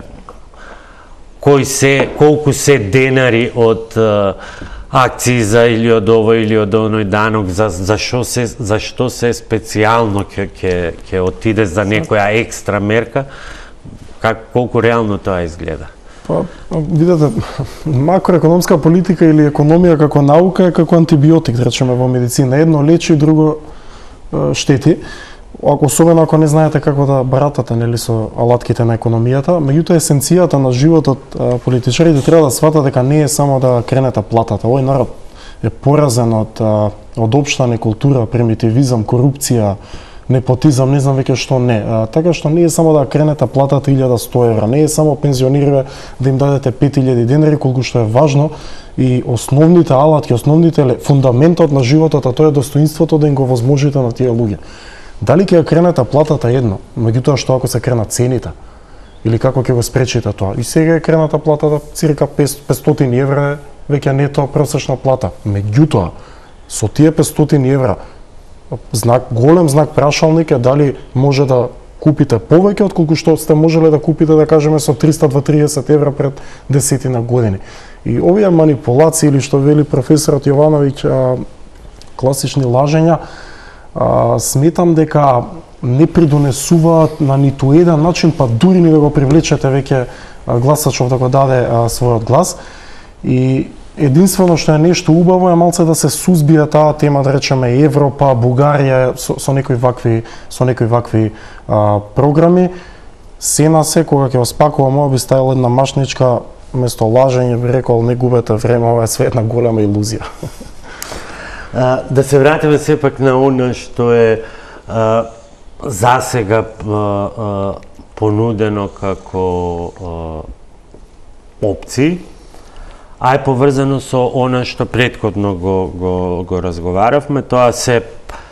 кои се, колку се денари од акциза или од овој или од оној данок, за за што се за што се специјално ќе ќе ќе отиде за некоја екстра мерка, как колку реално тоа изгледа. Па, видете, макроекономска политика или економија како наука е како антибиотик, да речеме во медицина. Едно лечи, друго штети. Ако особено ако не знаете како да баратате нели со алатките на економијата, меѓутоа есенцијата на животот, политичарите треба да сватат дека не е само да кренете платата. Овој народ е поразен од од општа некултура, примитивизам, корупција, непотизам, не знам веќе што не. А, така што не е само да кренете платата илјада и сто евра, не е само пензионерите да им дадете пет илјади денари, колку што е важно и основните алатки, основните фундаментот на животот, а тоа е достоинството да им го возможите на тие луѓе. Дали ќе ја кренете платата едно, меѓутоа што ако се кренат цените? Или како ќе го спречите тоа? И сега е крената платата цирка петстотини евра е веќе нето просечна плата. Меѓутоа, со тие петстотини евра знак, голем знак прашалник е дали може да купите повеќе од колку што сте можеле да купите, да кажеме, со триста до триесет евра пред десетина години. И овие манипулации, или што вели професорот Јовановиќ, класични лажења, А, сметам дека не придонесуваат на ниту еден начин, па дури ни да го привлечете веќе гласачов да го даде а, својот глас. И единствено што е нешто убаво е малце да се сузбие таа тема, да речеме Европа, Бугарија со, со некои вакви со некои вакви а, програми. Се на се кога ќе го спакувам, ова би ставил една машничка место лажење, би рекол не губете време, ова е све една голема илузија. А, да се вратиме сепак на она што е а, засега а, а, понудено како а, опции, а е поврзано со она што претходно го, го, го разговаравме, тоа се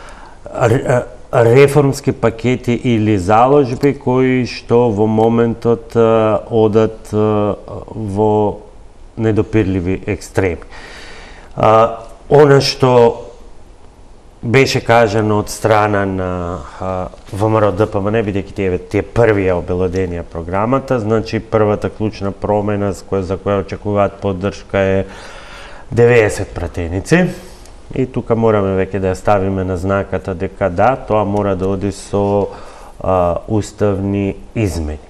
реформски пакети или заложби кои што во моментот а, одат а, во недопирливи екстреми. А, Она што беше кажано од страна на ВМРО Д П М Н, бидејќи тие, тие први ја обелоденија програмата, значи првата клучна промена за која, за која очекуваат поддршка е деветдесет пратеници. И тука мораме веќе да ја ставиме на знаката дека да, тоа мора да оди со а, уставни измени.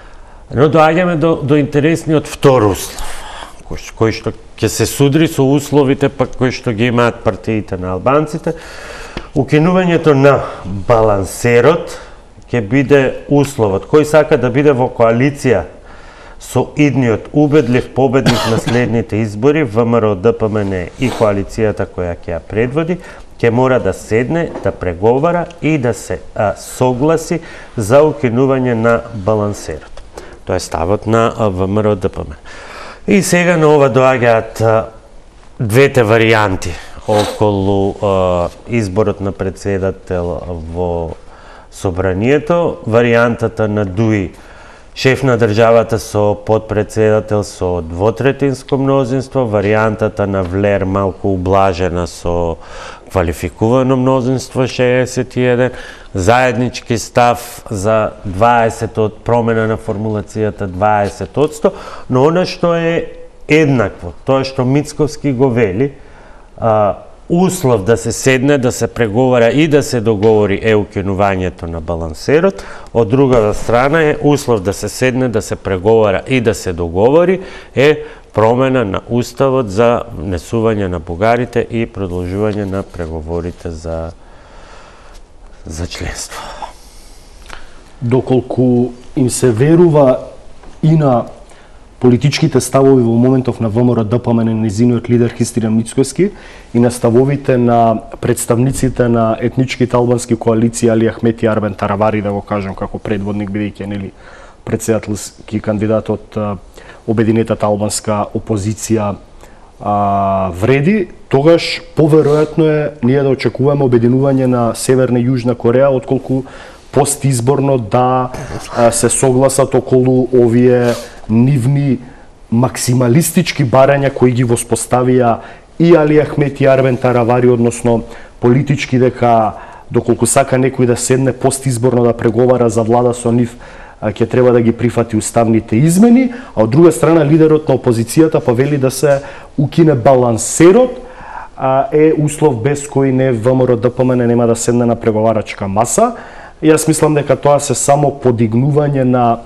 Но доаѓаме до, до интересниот втор услов, кој, кој што ќе се судри со условите пак кои што ги имаат партиите на албанците. Укинувањето на балансерот ќе биде условот кој сака да биде во коалиција со идниот убедлив победник на следните избори, ВМРО Д П М Н и коалицијата која ќе ја предводи, ќе мора да седне, да преговара и да се а, согласи за укинување на балансерот. Тоа е ставот на ВМРО Д П М Н. И сега на ова доаѓаат двете варијанти околу а, изборот на председател во собранието. Варијантата на Дуи, шеф на државата со подпредседател со двотретинско мнозинство, варијантата на Влер малку ублажена со квалификувано мнозинство шеесет и еден, заеднички став за дваесет од промена на формулацијата дваесет одсто, но она што е еднакво, тоа што Мицковски го вели, а, услов да се седне, да се преговара и да се договори е укинувањето на балансерот, од другата страна е услов да се седне, да се преговара и да се договори е промена на уставот за внесување на бугарите и продолжување на преговорите за за членство. Доколку им се верува и на политичките ставови во моментов на ВМРО Д П М Н, незиниот лидер Христијан Мицкоски, и на ставовите на представниците на етничките албански коалиции Али Ахмети и Арбен Таравари, да го кажам како предводник, бидејќи нели председателски кандидат од обединетата албанска опозиција а, вреди, тогаш поверојатно е ние да очекуваме обединување на Северна и Јужна Кореја, отколку постизборно да а, се согласат околу овие нивни максималистички барања кои ги воспоставија и Али Ахмет и Арвен Таравари, односно политички дека доколку сака некој да седне постизборно да преговара за влада со нив, ќе треба да ги прифати уставните измени, а од друга страна лидерот на опозицијата па вели да се укине балансерот, е услов без кој не ВМРО Д П М Н нема да седне на преговарачка маса. Јас мислам дека тоа се само подигнување на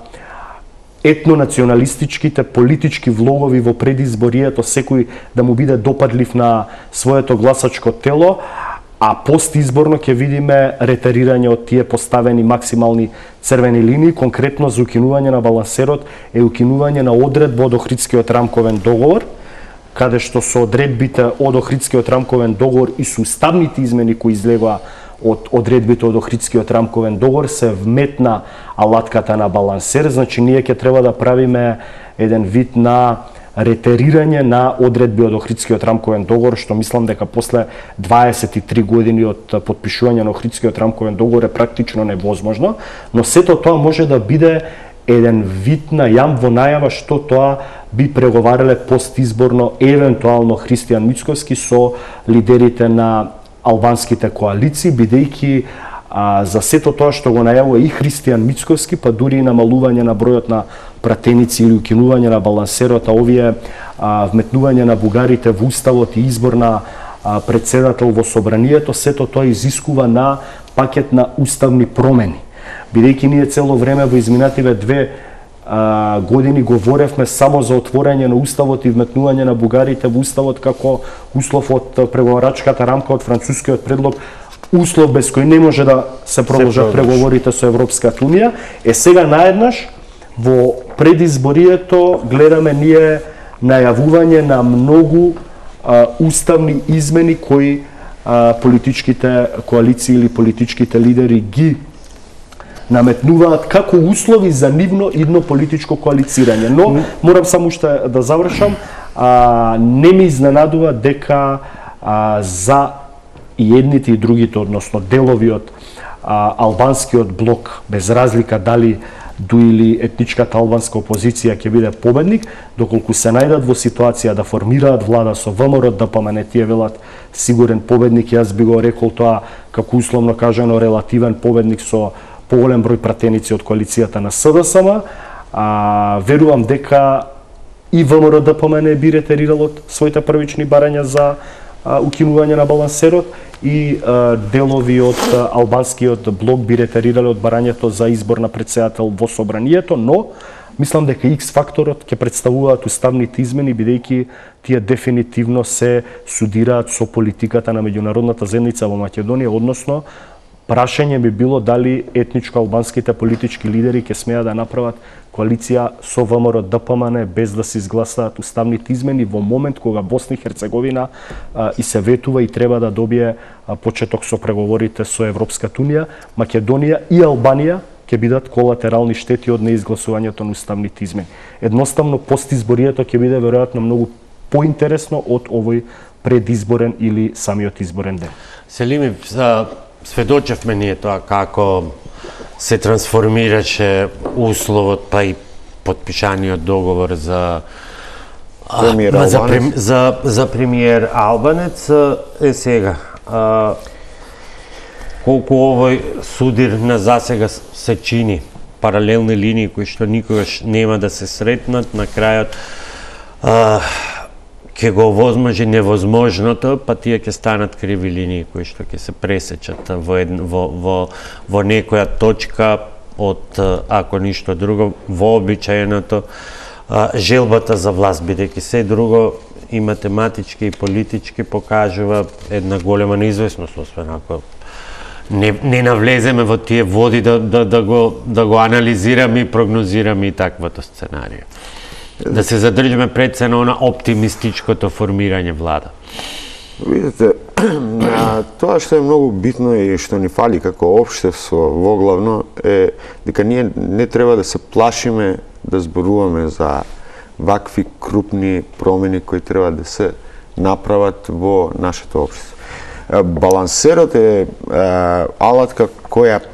етнонационалистичките политички влогови во предизборието, секој да му биде допадлив на своето гласачко тело, а постизборно ќе видиме ретарирање од тие поставени максимални црвени линии. Конкретно за укинување на балансерот е укинување на одредба од Охридскиот рамковен договор, каде што со одредбите од Охридскиот рамковен договор и со уставните измени кои излегоа од одредбите од Охридскиот рамковен договор се вметна алатката на балансер. Значи ние ќе треба да правиме еден вид на ретерирање на одредби од Охридскиот рамковен договор, што мислам дека после дваесет и три години од потпишување на Охридскиот рамковен договор е практично невозможно, но сето тоа може да биде еден вид на јам во најава што тоа би преговарале постизборно евентуално Христијан Мицкоски со лидерите на албанските коалиции, бидејќи а, за сето тоа што го најавува и Христијан Мицкоски, па дури и намалување на бројот на пратеници или укинување на балансерот, а овие а, вметнување на бугарите во уставот и избор на а, председател во собранието, сето тоа изискува на пакет на уставни промени. Бидејќи ние цело време во изминативе две а, години говоревме само за отворање на уставот и вметнување на бугарите во уставот како услов од преговарачката рамка од францускиот предлог, услов без кој не може да се продолжат преговорите со Европската унија. Е сега наеднаш во предизборието гледаме ние најавување на многу а, уставни измени кои а, политичките коалиции или политичките лидери ги наметнуваат како услови за нивно идно политичко коалицирање. Но морам само уште да завршам, а, не ми изненадува дека а, за и едните и другите, односно деловиот а, албанскиот блок, без разлика дали ду или етничката албанска опозиција ќе биде победник, доколку се најдат во ситуација да формираат влада со ВМРО Д П М Н, тие велат сигурен победник, јас би го рекол тоа како условно кажано релативен победник со поголем број пратеници од коалицијата на С Д С М, а, верувам дека и ВМРО Д П М Н би ретерирал од своите првични барања за а, укинување на балансерот и а, делови од а, албанскиот блок би ретерирале од барањето за избор на председател во собранието, но мислам дека Икс факторот ќе представуваат уставните измени, бидејќи тие дефинитивно се судираат со политиката на меѓународната заедница во Македонија, односно прашање би било дали етничко-албанските политички лидери ќе смеат да направат коалиција со ВМРО Д П М Н без да се изгласаат уставните измени во момент кога Босна и Херцеговина а, и се ветува и треба да добие а, почеток со преговорите со Европската унија. Македонија и Албанија ќе бидат колатерални штети од неизгласувањето на уставните измени. Едноставно постизборието ќе биде веројатно многу поинтересно од овој предизборен или самиот изборен ден. Селими, сведочевме ние тоа како се трансформираше условот па и потпишаниот договор за премиер а, за, Албанец. за, за премиер Албанец. Е сега, а, колку овој судир на засега се чини паралелни линии кои што никогаш нема да се сретнат, на крајот а, ќе го овозможи невозможното, па тие ќе станат криви линии кои што ќе се пресечат во, ед, во, во, во некоја точка од, ако ништо друго, вообичаеното желбата за власт, бидејќи се друго и математички и политички покажува една голема неизвестност, освен ако не, не навлеземе во тие води да, да, да, го, да го анализираме и прогнозираме и таквото сценарија. Да се задржиме пред се на она оптимистичкото формирање влада. Видите, тоа што е многу битно и што ни фали како општество воглавно е дека ние не треба да се плашиме да зборуваме за вакви крупни промени кои треба да се направат во нашето општество. Балансерот е алатка која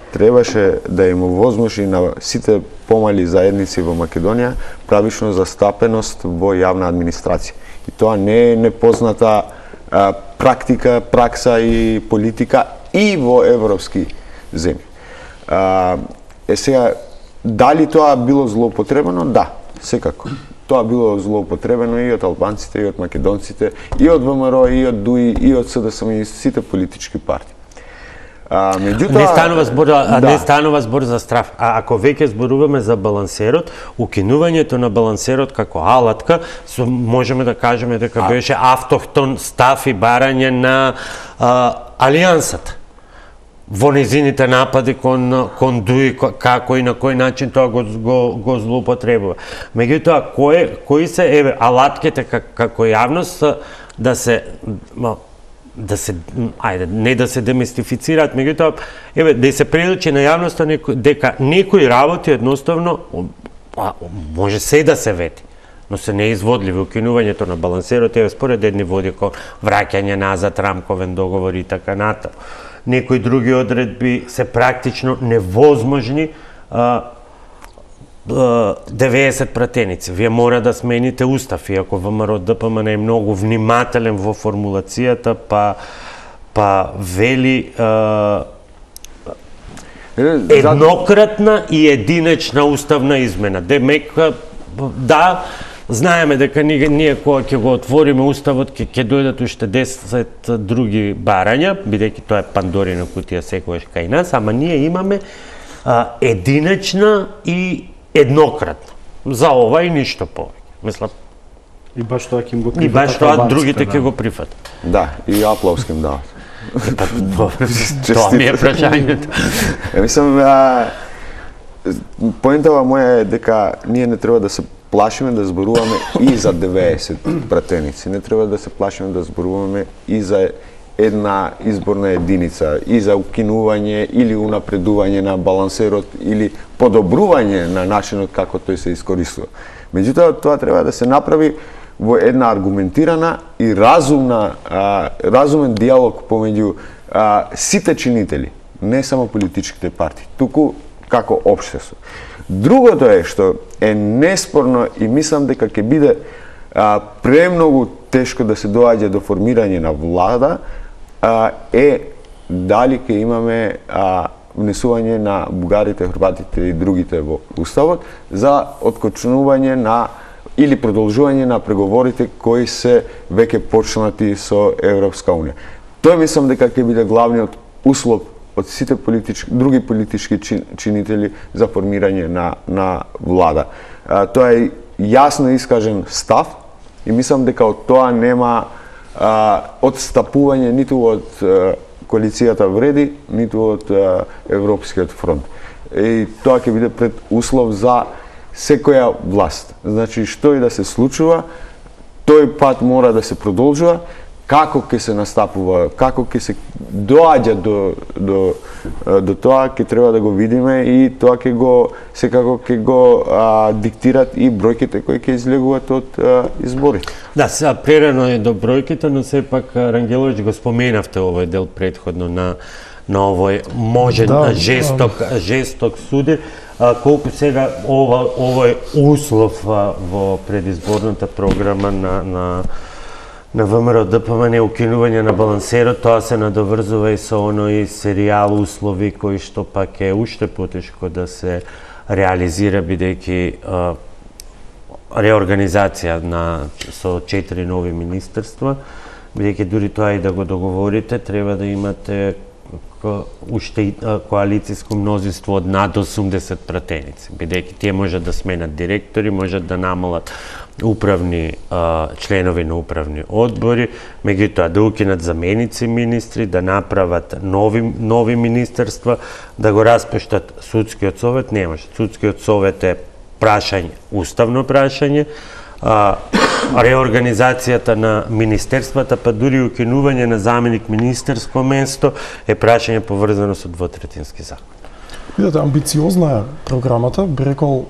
требаше да им овозможи на сите помали заедници во Македонија правично застапеност во јавна администрација. И тоа не е непозната а, практика, пракса и политика и во европски земји. А, е сега, дали тоа било злоупотребено? Да, секако. Тоа било злоупотребено и од албанците, и од македонците, и од ВМРО, и од ДУИ, и од СДСМ, и сите политички партии. А, меѓутоа, не станува збор, да. не станува збор за страф. А ако веќе зборуваме за балансерот, укинувањето на балансерот како алатка, со, можеме да кажеме дека а... беше автохтон став и барање на а, алијансата во незините напади кон, кон ДУИ, како и на кој начин тоа го, го, го злоупотребува. Меѓутоа, кои, кои се еве, алатките како јавност да се да се, ајде, не да се демистифицираат, меѓутоа, еве, да се приличи на јавноста дека некои работи едноставно може се да се вети, но се неизводливи. Укинувањето на балансерот, еве, според едни води кон враќање назад, рамковен договор и така натаму. Некои други одредби се практично невозможни. деветдесет пратеници. Вие мора да смените устав, и ако ВМРО Д П М Н е многу внимателен во формулацијата, па па вели е, еднократна и единечна уставна измена. Демек, да, знаеме дека ние, ние кога ќе го отвориме уставот, ќе ќе дојдат уште десет други барања, бидејќи тоа е Пандорина кутија секогаш кај нас, ама ние имаме а, единечна и еднократно. За ова и ништо повеќе. Мислам. И баш тоа ќе им го прифатат. И баш тоа другите ќе го прифатат. Да, и аплауз ќе им дават. Тоа ми е прашањето. Мислам, поентава моја е дека ние не треба да се плашиме да зборуваме и за деветдесет пратеници. Не треба да се плашиме да зборуваме и за една изборна единица, и за укинување или унапредување на балансерот или подобрување на начинот како тој се искористува. Меѓутоа, тоа треба да се направи во една аргументирана и разумна, а, разумен диалог помеѓу а, сите чинители, не само политичките партии, туку како општество. Другото е што е неспорно и мислам дека ќе биде а, премногу тешко да се доаѓа до формирање на влада, а, е дали ќе имаме а, внесување на бугарите, хрватите и другите во уставот за откочнување на или продолжување на преговорите кои се веќе почнати со Европска унија. Тој мислам дека ќе биде главниот услов од сите политички, други политички чин, чинители за формирање на, на влада. А, тоа е јасно искажен став и мислам дека од тоа нема а, одстапување ниту од а, коалицијата Вреди, ниту од а, Европскиот фронт. И тоа ќе биде пред услов за секоја власт. Значи, што и да се случува, тој пат мора да се продолжува. Како ќе се настапува, како ќе се доаѓа до, до, до тоа, ќе треба да го видиме и тоа ќе го, секако ќе го а, диктират и бројките кои ќе излегуваат од а, изборите. Да, сега прерано е до бројките, но сепак Рангеловиќ го споменавте овој дел предходно на на овој може да, жесток да. жесток судир. А, колку сега ова овој услов а, во предизборната програма на на на ВМРО Д П М Н укинување на балансерот, тоа се надоврзува и со оној серијал услови кои што пак е уште потешко да се реализира, бидејќи реорганизација на со четири нови министерства, бидејќи дури тоа и да го договорите, треба да имате уште коалициско мнозинство од над осумдесет пратеници, бидејќи тие можат да сменат директори, можат да намалат управни а, членови на управни одбори, меѓутоа да укинат заменици министри, да направат нови нови министерства, да го распуштат судскиот совет, не може. Судскиот совет е прашање, уставно прашање, а, реорганизацијата на министерствата, па дури укинување на заменик министерско место е прашање поврзано со двотретински закон. Видете, амбициозна е програмата, би рекол,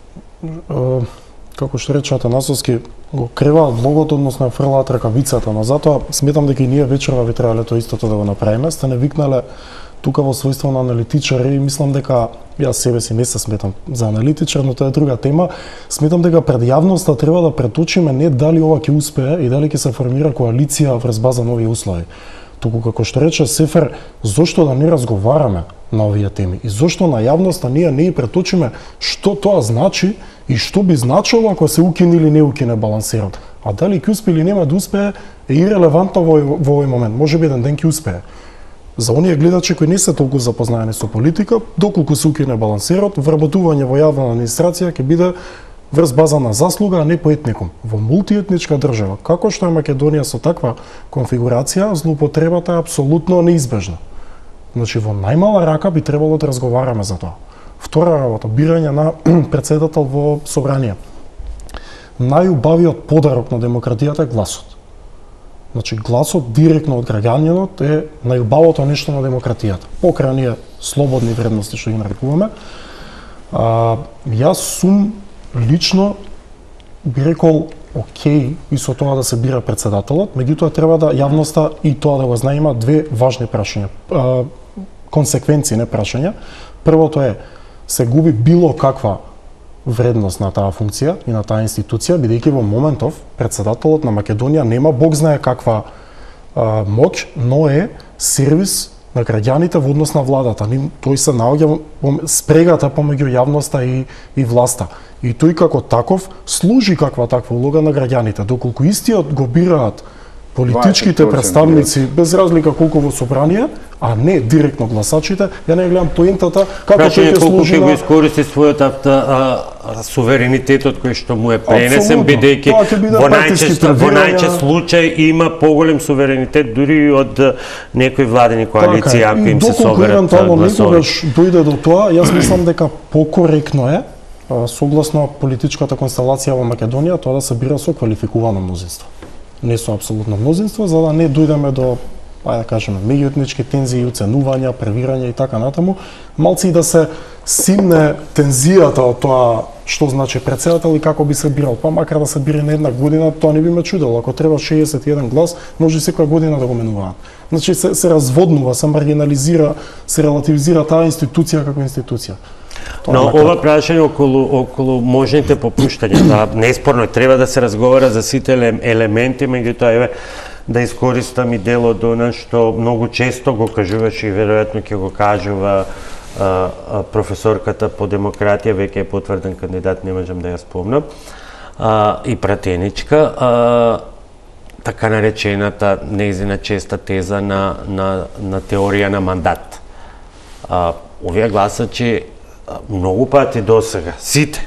е, како што рече Атанасовски, го креваат влогот, односно фрлаат ракавицата, но затоа сметам дека и ние вечерва би требале тоа истото да го направиме. Сте не викнале тука во својство на аналитичар и мислам дека јас себе си не се сметам за аналитичар, но тоа е друга тема. Сметам дека пред јавноста треба да преточиме не дали ова ќе успее и дали ќе се формира коалиција врз база нови услови. Туку како што рече Сефер, зошто да не разговараме на овие теми и зошто на јавноста ние не и преточиме што тоа значи и што би значило ако се укине или не укине балансирот. А дали ќе успее или нема да успее е ирелевантно во, во овој момент. Може би еден ден ќе успее. За оние гледачи кои не се толку запознаени со политика, доколку се укине балансирот, вработување во јавна администрација ќе биде врз база на заслуга, а не по етникум. Во мултиетничка држава, како што е Македонија со таква конфигурација, злоупотребата е апсолутно неизбежна. Значи, во најмала рака би требало да разговараме за тоа. Втора работа, бирање на претседател во собрание. Најубавиот подарок на демократијата е гласот. Значи, гласот директно од граѓанинот е најубавото нешто на демократијата. Покрај ние слободни вредности што ги нарекуваме, а, јас сум лично би рекол окей и со тоа да се бира претседателот, меѓутоа треба да јавноста и тоа да го знае, има две важни прашања, а, консеквенции, не прашања. Првото е, се губи било каква вредност на таа функција и на таа институција, бидејќи во моментов претседателот на Македонија нема бог знае каква а, моќ, но е сервис на граѓаните во однос на владата. Тој се наоѓа во спрегата помеѓу јавноста и, и власта. И тој како таков служи каква таква улога на граѓаните. Доколку истиот го бираат политичките представници, без разлика колку во собрание, а не директно гласачите, ја не гледам поентата како тој ќе служи на... Колку ќе го искористи својот суверенитетот кој што му е пренесен, бидејќи во најчест во најчест случај има поголем суверенитет дури и од некои владени коалиции, ако им се соберат гласови. Некогаш дојде до тоа, јас мислам дека покоректно е, согласно политичката констелација во Македонија, тоа да се бира со квалификувано мнозинство. Не со апсолутно мнозинство, за да не дојдеме до, ајде да кажеме, меѓуетнички тензии, уценувања, превирања и така натаму, малци и да се симне тензијата од тоа што значи претседател и како би се бирал. Па макар да се бири на една година, тоа не би ме чудело. Ако треба шеесет и еден глас, може секоја година да го менуваат. Значи се, се разводнува, се маргинализира, се релативизира таа институција како институција. Но ова прашање околу, околу можните попуштања, да, неспорно треба да се разговара за сите елементи, меѓутоа еве да искористам и делот до она што многу често го кажуваше и веројатно ќе го кажува а, а, професорката по демократија, веќе е потврден кандидат, не можам да ја спомнам, а, и пратеничка, а, така наречената нејзина честа теза на, на, на теорија на мандат. А, овие гласачи многу пати досега, сите,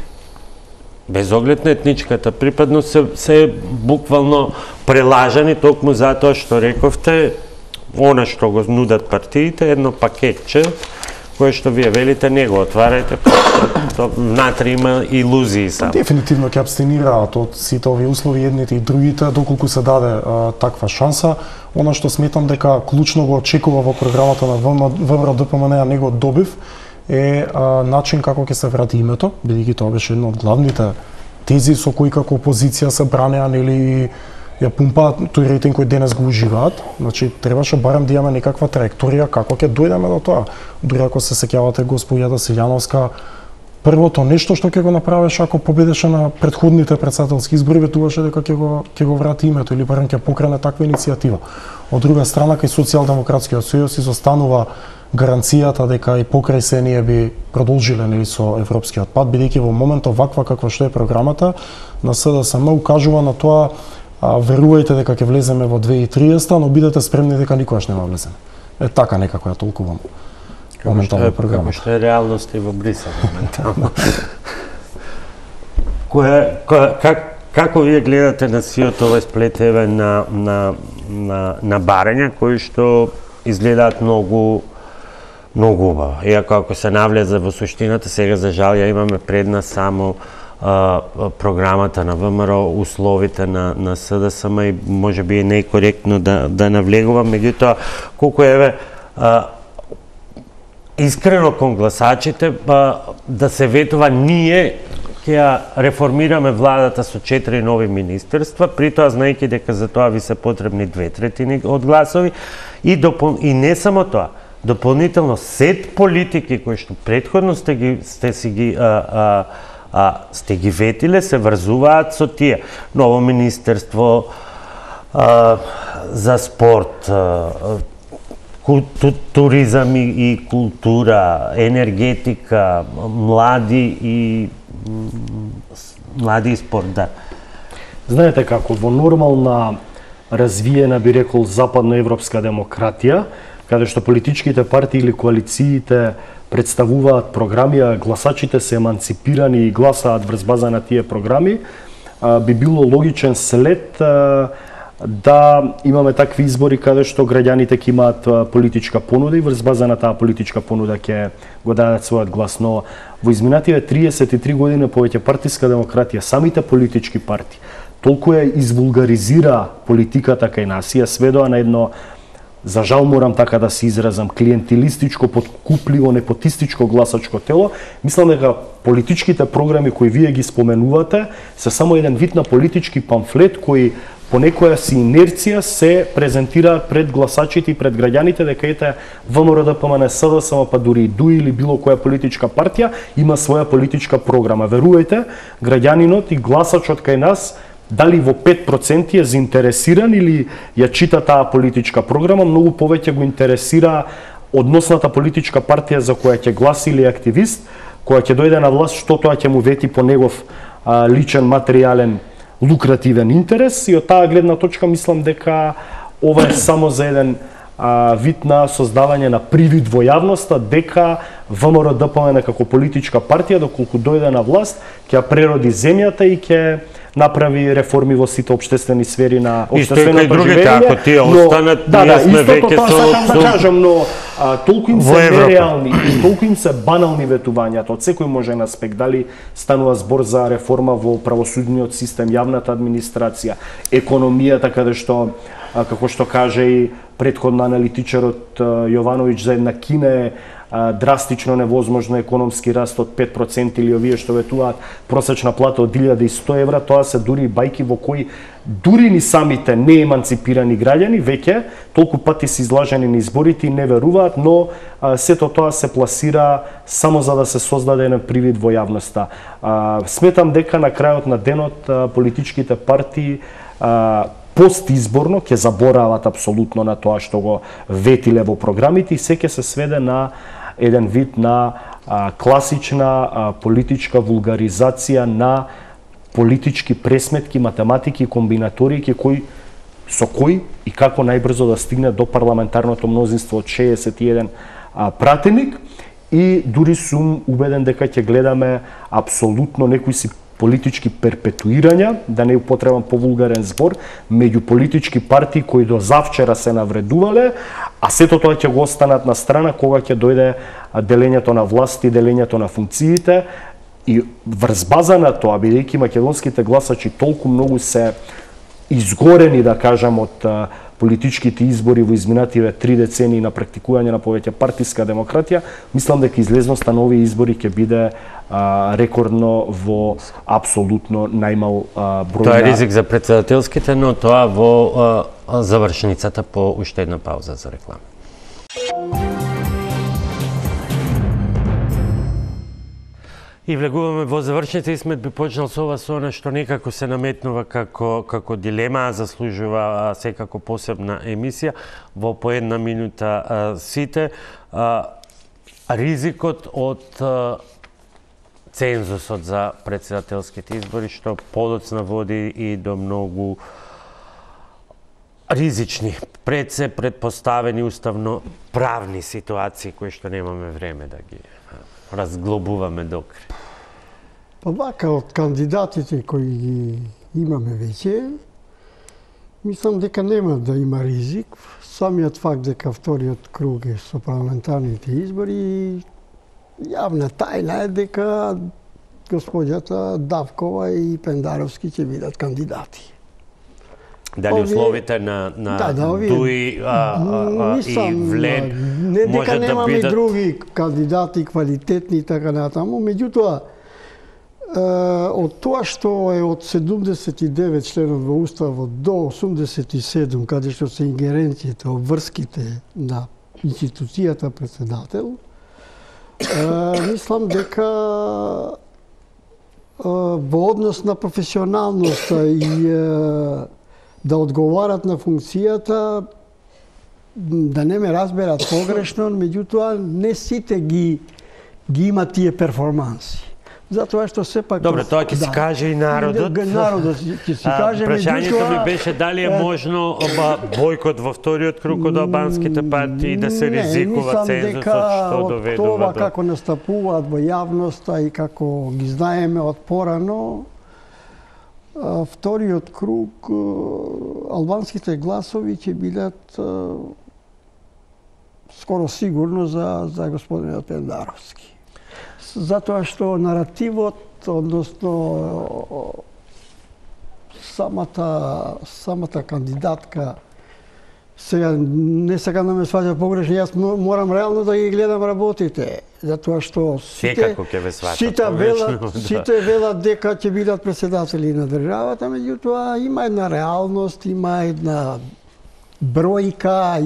без оглед на етничката припадност, се, се буквално прелажани токму затоа што рековте, она што го нудат партиите, едно пакетче, кое што вие велите, не го отварајте, то внатре има илузии само. Дефинитивно ќе абстенираат од сите овие услови, едните и другите, доколку се даде а, таква шанса. Она што сметам дека клучно го очекува во програмата на ВМРО-ДПМН, а не го добив, е а, начин како ќе се врати името, бидејќи тоа беше една од главните тези со кои како опозиција се бранеа, нели ја пумпаат тој рейтинг кој денес го уживаат. Значи требаше барем да имаме некаква траекторија како ќе дојдеме до тоа. Дури ако се сеќавате господјата Силјановска, првото нешто што ќе го направеше ако победеше на претходните претседателски избори, ветуваше дека ќе го ќе го врати името или барем ќе покрене таква иницијатива. Од друга страна, кај Социјалдемократскиот сојуз изостанува гаранцијата дека и покрај се ние би продолжиле нели со европскиот пат, бидејќи во моментот ваква каква што е програмата на СДСМ укажува на тоа, а, верувајте дека ќе влеземе во две тисачи и триесета, но бидете спремни дека никогаш нема влеземе. Е така некако ја толкувам моментално програмата. Како што е реалност и во Брисел моментално. Која как како вие гледате на сиот овој сплет еве на на на на барања кои што изгледаат многу многу убаво. Иако ако се навлезе во суштината, сега за жал ја имаме пред нас само а, програмата на ВМРО, условите на на СДСМ и можеби е нејкоректно да да навлегувам, меѓутоа колку еве а, искрено кон гласачите па, да се ветува ние ќе ја реформираме владата со четири нови министерства, при тоа знаејќи дека за тоа ви се потребни две третини од гласови и допол... и не само тоа, дополнително сет политики кои што претходно сте ги сте си ги а, а, а, сте ги ветиле се врзуваат со тие. Ново министерство а, за спорт, а, култу, туризам и, и култура, енергетика, млади и млади и спорт, да. Знаете како во нормална развиена, би рекол, западноевропска демократија, каде што политичките партии или коалициите представуваат програми, а гласачите се еманципирани и гласаат врз база на тие програми, би било логичен след да имаме такви избори каде што граѓаните ќе имаат политичка понуда и врз база на таа политичка понуда ќе го дадат својот глас. Но во изминативе триесет и три години повеќе партиска демократија, самите политички партии толку ја извулгаризира политиката кај нас и ја сведоа на едно, за жал морам така да се изразам, клиентилистичко, подкупливо, непотистичко гласачко тело. Мислам дека политичките програми кои вие ги споменувате се само еден вид на политички памфлет кои по некоја си инерција се презентираат пред гласачите и пред граѓаните дека ете ВМРО, ДПМН, СДСМ, па дури и ДУИ или било која политичка партија има своја политичка програма. Верувајте, граѓанинот и гласачот кај нас дали во пет проценти е заинтересиран или ја чита таа политичка програма, многу повеќе го интересира односната политичка партија за која ќе гласи или активист, која ќе дојде на власт, што тоа ќе му вети по негов а, личен, материјален, лукративен интерес. И од таа гледна точка мислам дека ова е само за еден а, вид на создавање на привид во јавноста дека ВМРО, ДПМН како политичка партија, доколку дојде на власт, ќе прероди земјата и ќе направи реформи во сите општествени сфери на општественото живење. Ако тие останат, да, да, сме истото веќе тоа со, сакам да кажам, но а, толку им се нереални и толку им се банални ветувањата од секој можен аспект, дали станува збор за реформа во правосудниот систем, јавната администрација, економијата, каде што а, како што каже и претходно аналитичарот Јовановиќ за една Кина е драстично невозможно економски раст од пет проценти или овие што ветуваат просечна плата од илјада и сто евра, тоа се дури бајки во кои дури ни самите нееманципирани граѓани веќе толку пати се излажени на изборите и не веруваат, но а, сето тоа се пласира само за да се создаде еден привид во јавноста. А, сметам дека на крајот на денот а, политичките партии а, постизборно ќе заборават апсолутно на тоа што го ветиле во програмите и се ќе се сведе на еден вид на а, класична а, политичка вулгаризација на политички пресметки, математики, комбинаторики кои со кои и како најбрзо да стигне до парламентарното мнозинство од шеесет и еден а, пратеник и дури сум убеден дека ќе гледаме апсолутно некои си политички перпетуирања, да не употребам повулгарен збор, меѓу политички партии кои до завчера се навредувале, а сето тоа ќе го останат на страна кога ќе дојде делењето на власт и делењето на функциите. И врз база на тоа, бидејќи македонските гласачи толку многу се изгорени, да кажам, од политичките избори во изминативе три децении на практикување на повеќе партиска демократија, мислам дека излезноста на овие избори ќе биде а, рекордно во апсолутно најмал а, број. Тоа е ризик за претседателските, но тоа во а, завршницата по уште една пауза за реклама. И влегуваме во завршница и Исмет би почнал со ова со она што некако се наметнува како како дилема, заслужува а, секако посебна емисија во по една минута а, сите. А, ризикот од а, цензусот за претседателските избори што подоцна води и до многу ризични, пред се предпоставени уставно правни ситуации кои што немаме време да ги разглобуваме докрај. Па вака од кандидатите кои ги имаме веќе, мислам дека нема да има ризик. Самиот факт дека вториот круг е со парламентарните избори, јавна тајна е дека господјата Давкова и Пендаровски ќе бидат кандидати. Дали условите на, на да, да, овие, Дуи а, а, а, и Влен не дека може да немаме бидат... други кандидати квалитетни и така натаму, меѓутоа од тоа што е од седумдесет и девет членот во Уставот до осумдесет и седум, каде што се ингеренцијите, обврските на институцијата председател, мислам дека во однос на професионалноста и да одговарат на функцијата, да не ме разберат погрешно, меѓутоа не сите ги ги има тие перформанси. Затоа што сепак... Добре, тоа ќе си каже и народот. Народот ќе си каже, прашањето ми беше дали е можно бойкот во вториот круг од албанските партии да се ризикува цензусот што доведува до... Това како настапуваат во јавноста и како ги знаеме од порано, вториот круг албанските гласови ќе бидат скоро сигурно за, за господинот Пендаровски. Затоа што наративот, односно самата, самата кандидатка, сега не сакам да ме сваќа погрешно, јас морам реално да ги гледам работите, затоа што сите сите велат, сите велат дека ќе бидат председатели на државата, меѓутоа има една реалност, има една бројка,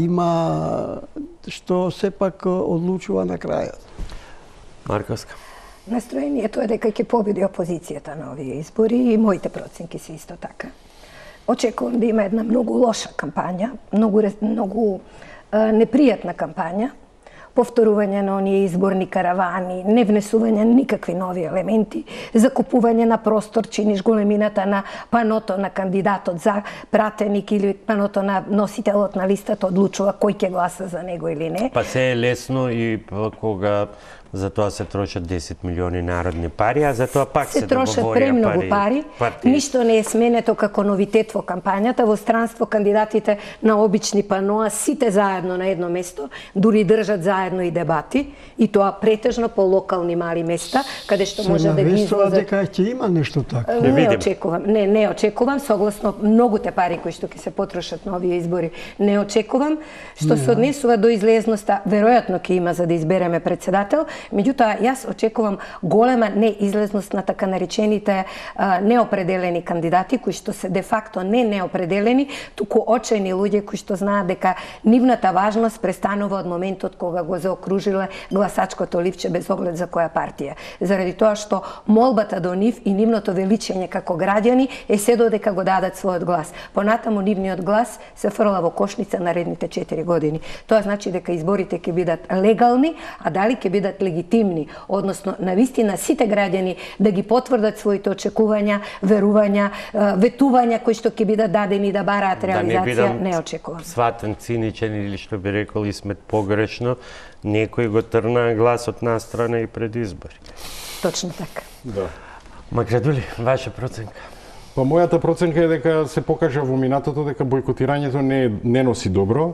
има што сепак одлучува на крајот. Марковска. Настроението е дека ќе победи опозицијата на овие избори и моите проценки се исто така. Очекувам да има една многу лоша кампања, многу, многу е, непријатна кампања, повторување на оние изборни каравани, не внесување никакви нови елементи, закупување на простор, чиниш големината на паното на кандидатот за пратеник или паното на носителот на листата одлучува кој ќе гласа за него или не. Па се е лесно и кога за тоа се трошат десет милиони народни пари, а за тоа пак се, се трошат премногу пари. пари. Ништо не е сменето како новитет во кампањата, во странство кандидатите на обични паноа сите заедно на едно место, дури држат заедно и дебати, и тоа претежно по локални мали места, каде што може да ги излезат. Се дека ќе има нешто така. Не, не очекувам, не, не очекувам, согласно многуте пари кои што ќе се потрошат на овие избори. Не очекувам, што не. Се однесува до излезноста, веројатно ќе има за да избереме председател. Меѓутоа, јас очекувам голема неизлезност на така наречените а, неопределени кандидати, кои што се де факто не неопределени, туку очајни луѓе кои што знаат дека нивната важност престанува од моментот кога го заокружиле гласачкото ливче без оглед за која партија. Заради тоа што молбата до нив и нивното величење како граѓани е се додека го дадат својот глас. Понатаму нивниот глас се фрла во кошница наредните четири години. Тоа значи дека изборите ќе бидат легални, а дали ќе бидат легитимни, односно на вистина сите граѓани да ги потврдат своите очекувања, верувања, ветувања кои што ќе бидат дадени да бараат реализација, не, не очекувам. Сватен, циничен или што би рекол Исмет погрешно, некој го трна гласот на страна и пред избори. Точно така. Да. Макредули, ваша проценка? Па мојата проценка е дека се покажа во минатото дека бойкотирањето не не носи добро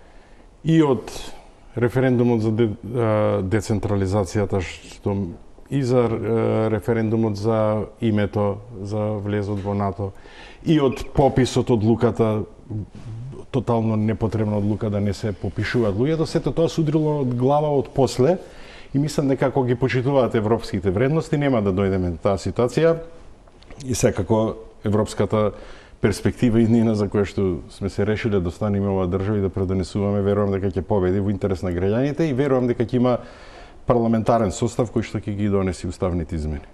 и од референдумот за де, децентрализацијата, што и за референдумот за името за влезот во НАТО, и од пописот одлуката, тотално непотребна одлука да не се попишуваат луѓето, сето тоа судрило од глава од после и мислам дека кога ги почитуваат европските вредности нема да дојдеме до таа ситуација и секако европската перспектива иднина за која што сме се решиле да останеме ова држава и да предонесуваме, верувам дека ќе победи во интерес на граѓаните и верувам дека ќе има парламентарен состав кој што ќе ги донеси уставните измени.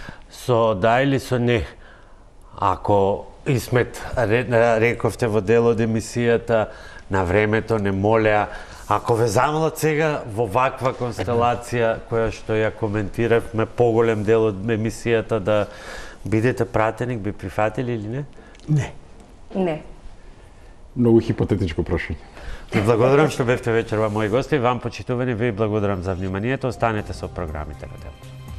Со да или со не, ако Исмет рековте во дел од емисијата на времето не молеа, ако ве замолат сега во ваква констелација која што ја коментиравме поголем дел од емисијата да бидете пратеник, би прифатили или не? Не. Не. Многу хипотетичко прашање. Ви благодарам што бевте вечерва мои гости, вам почитувани, ви благодарам за вниманието, останете со програмите на Делче.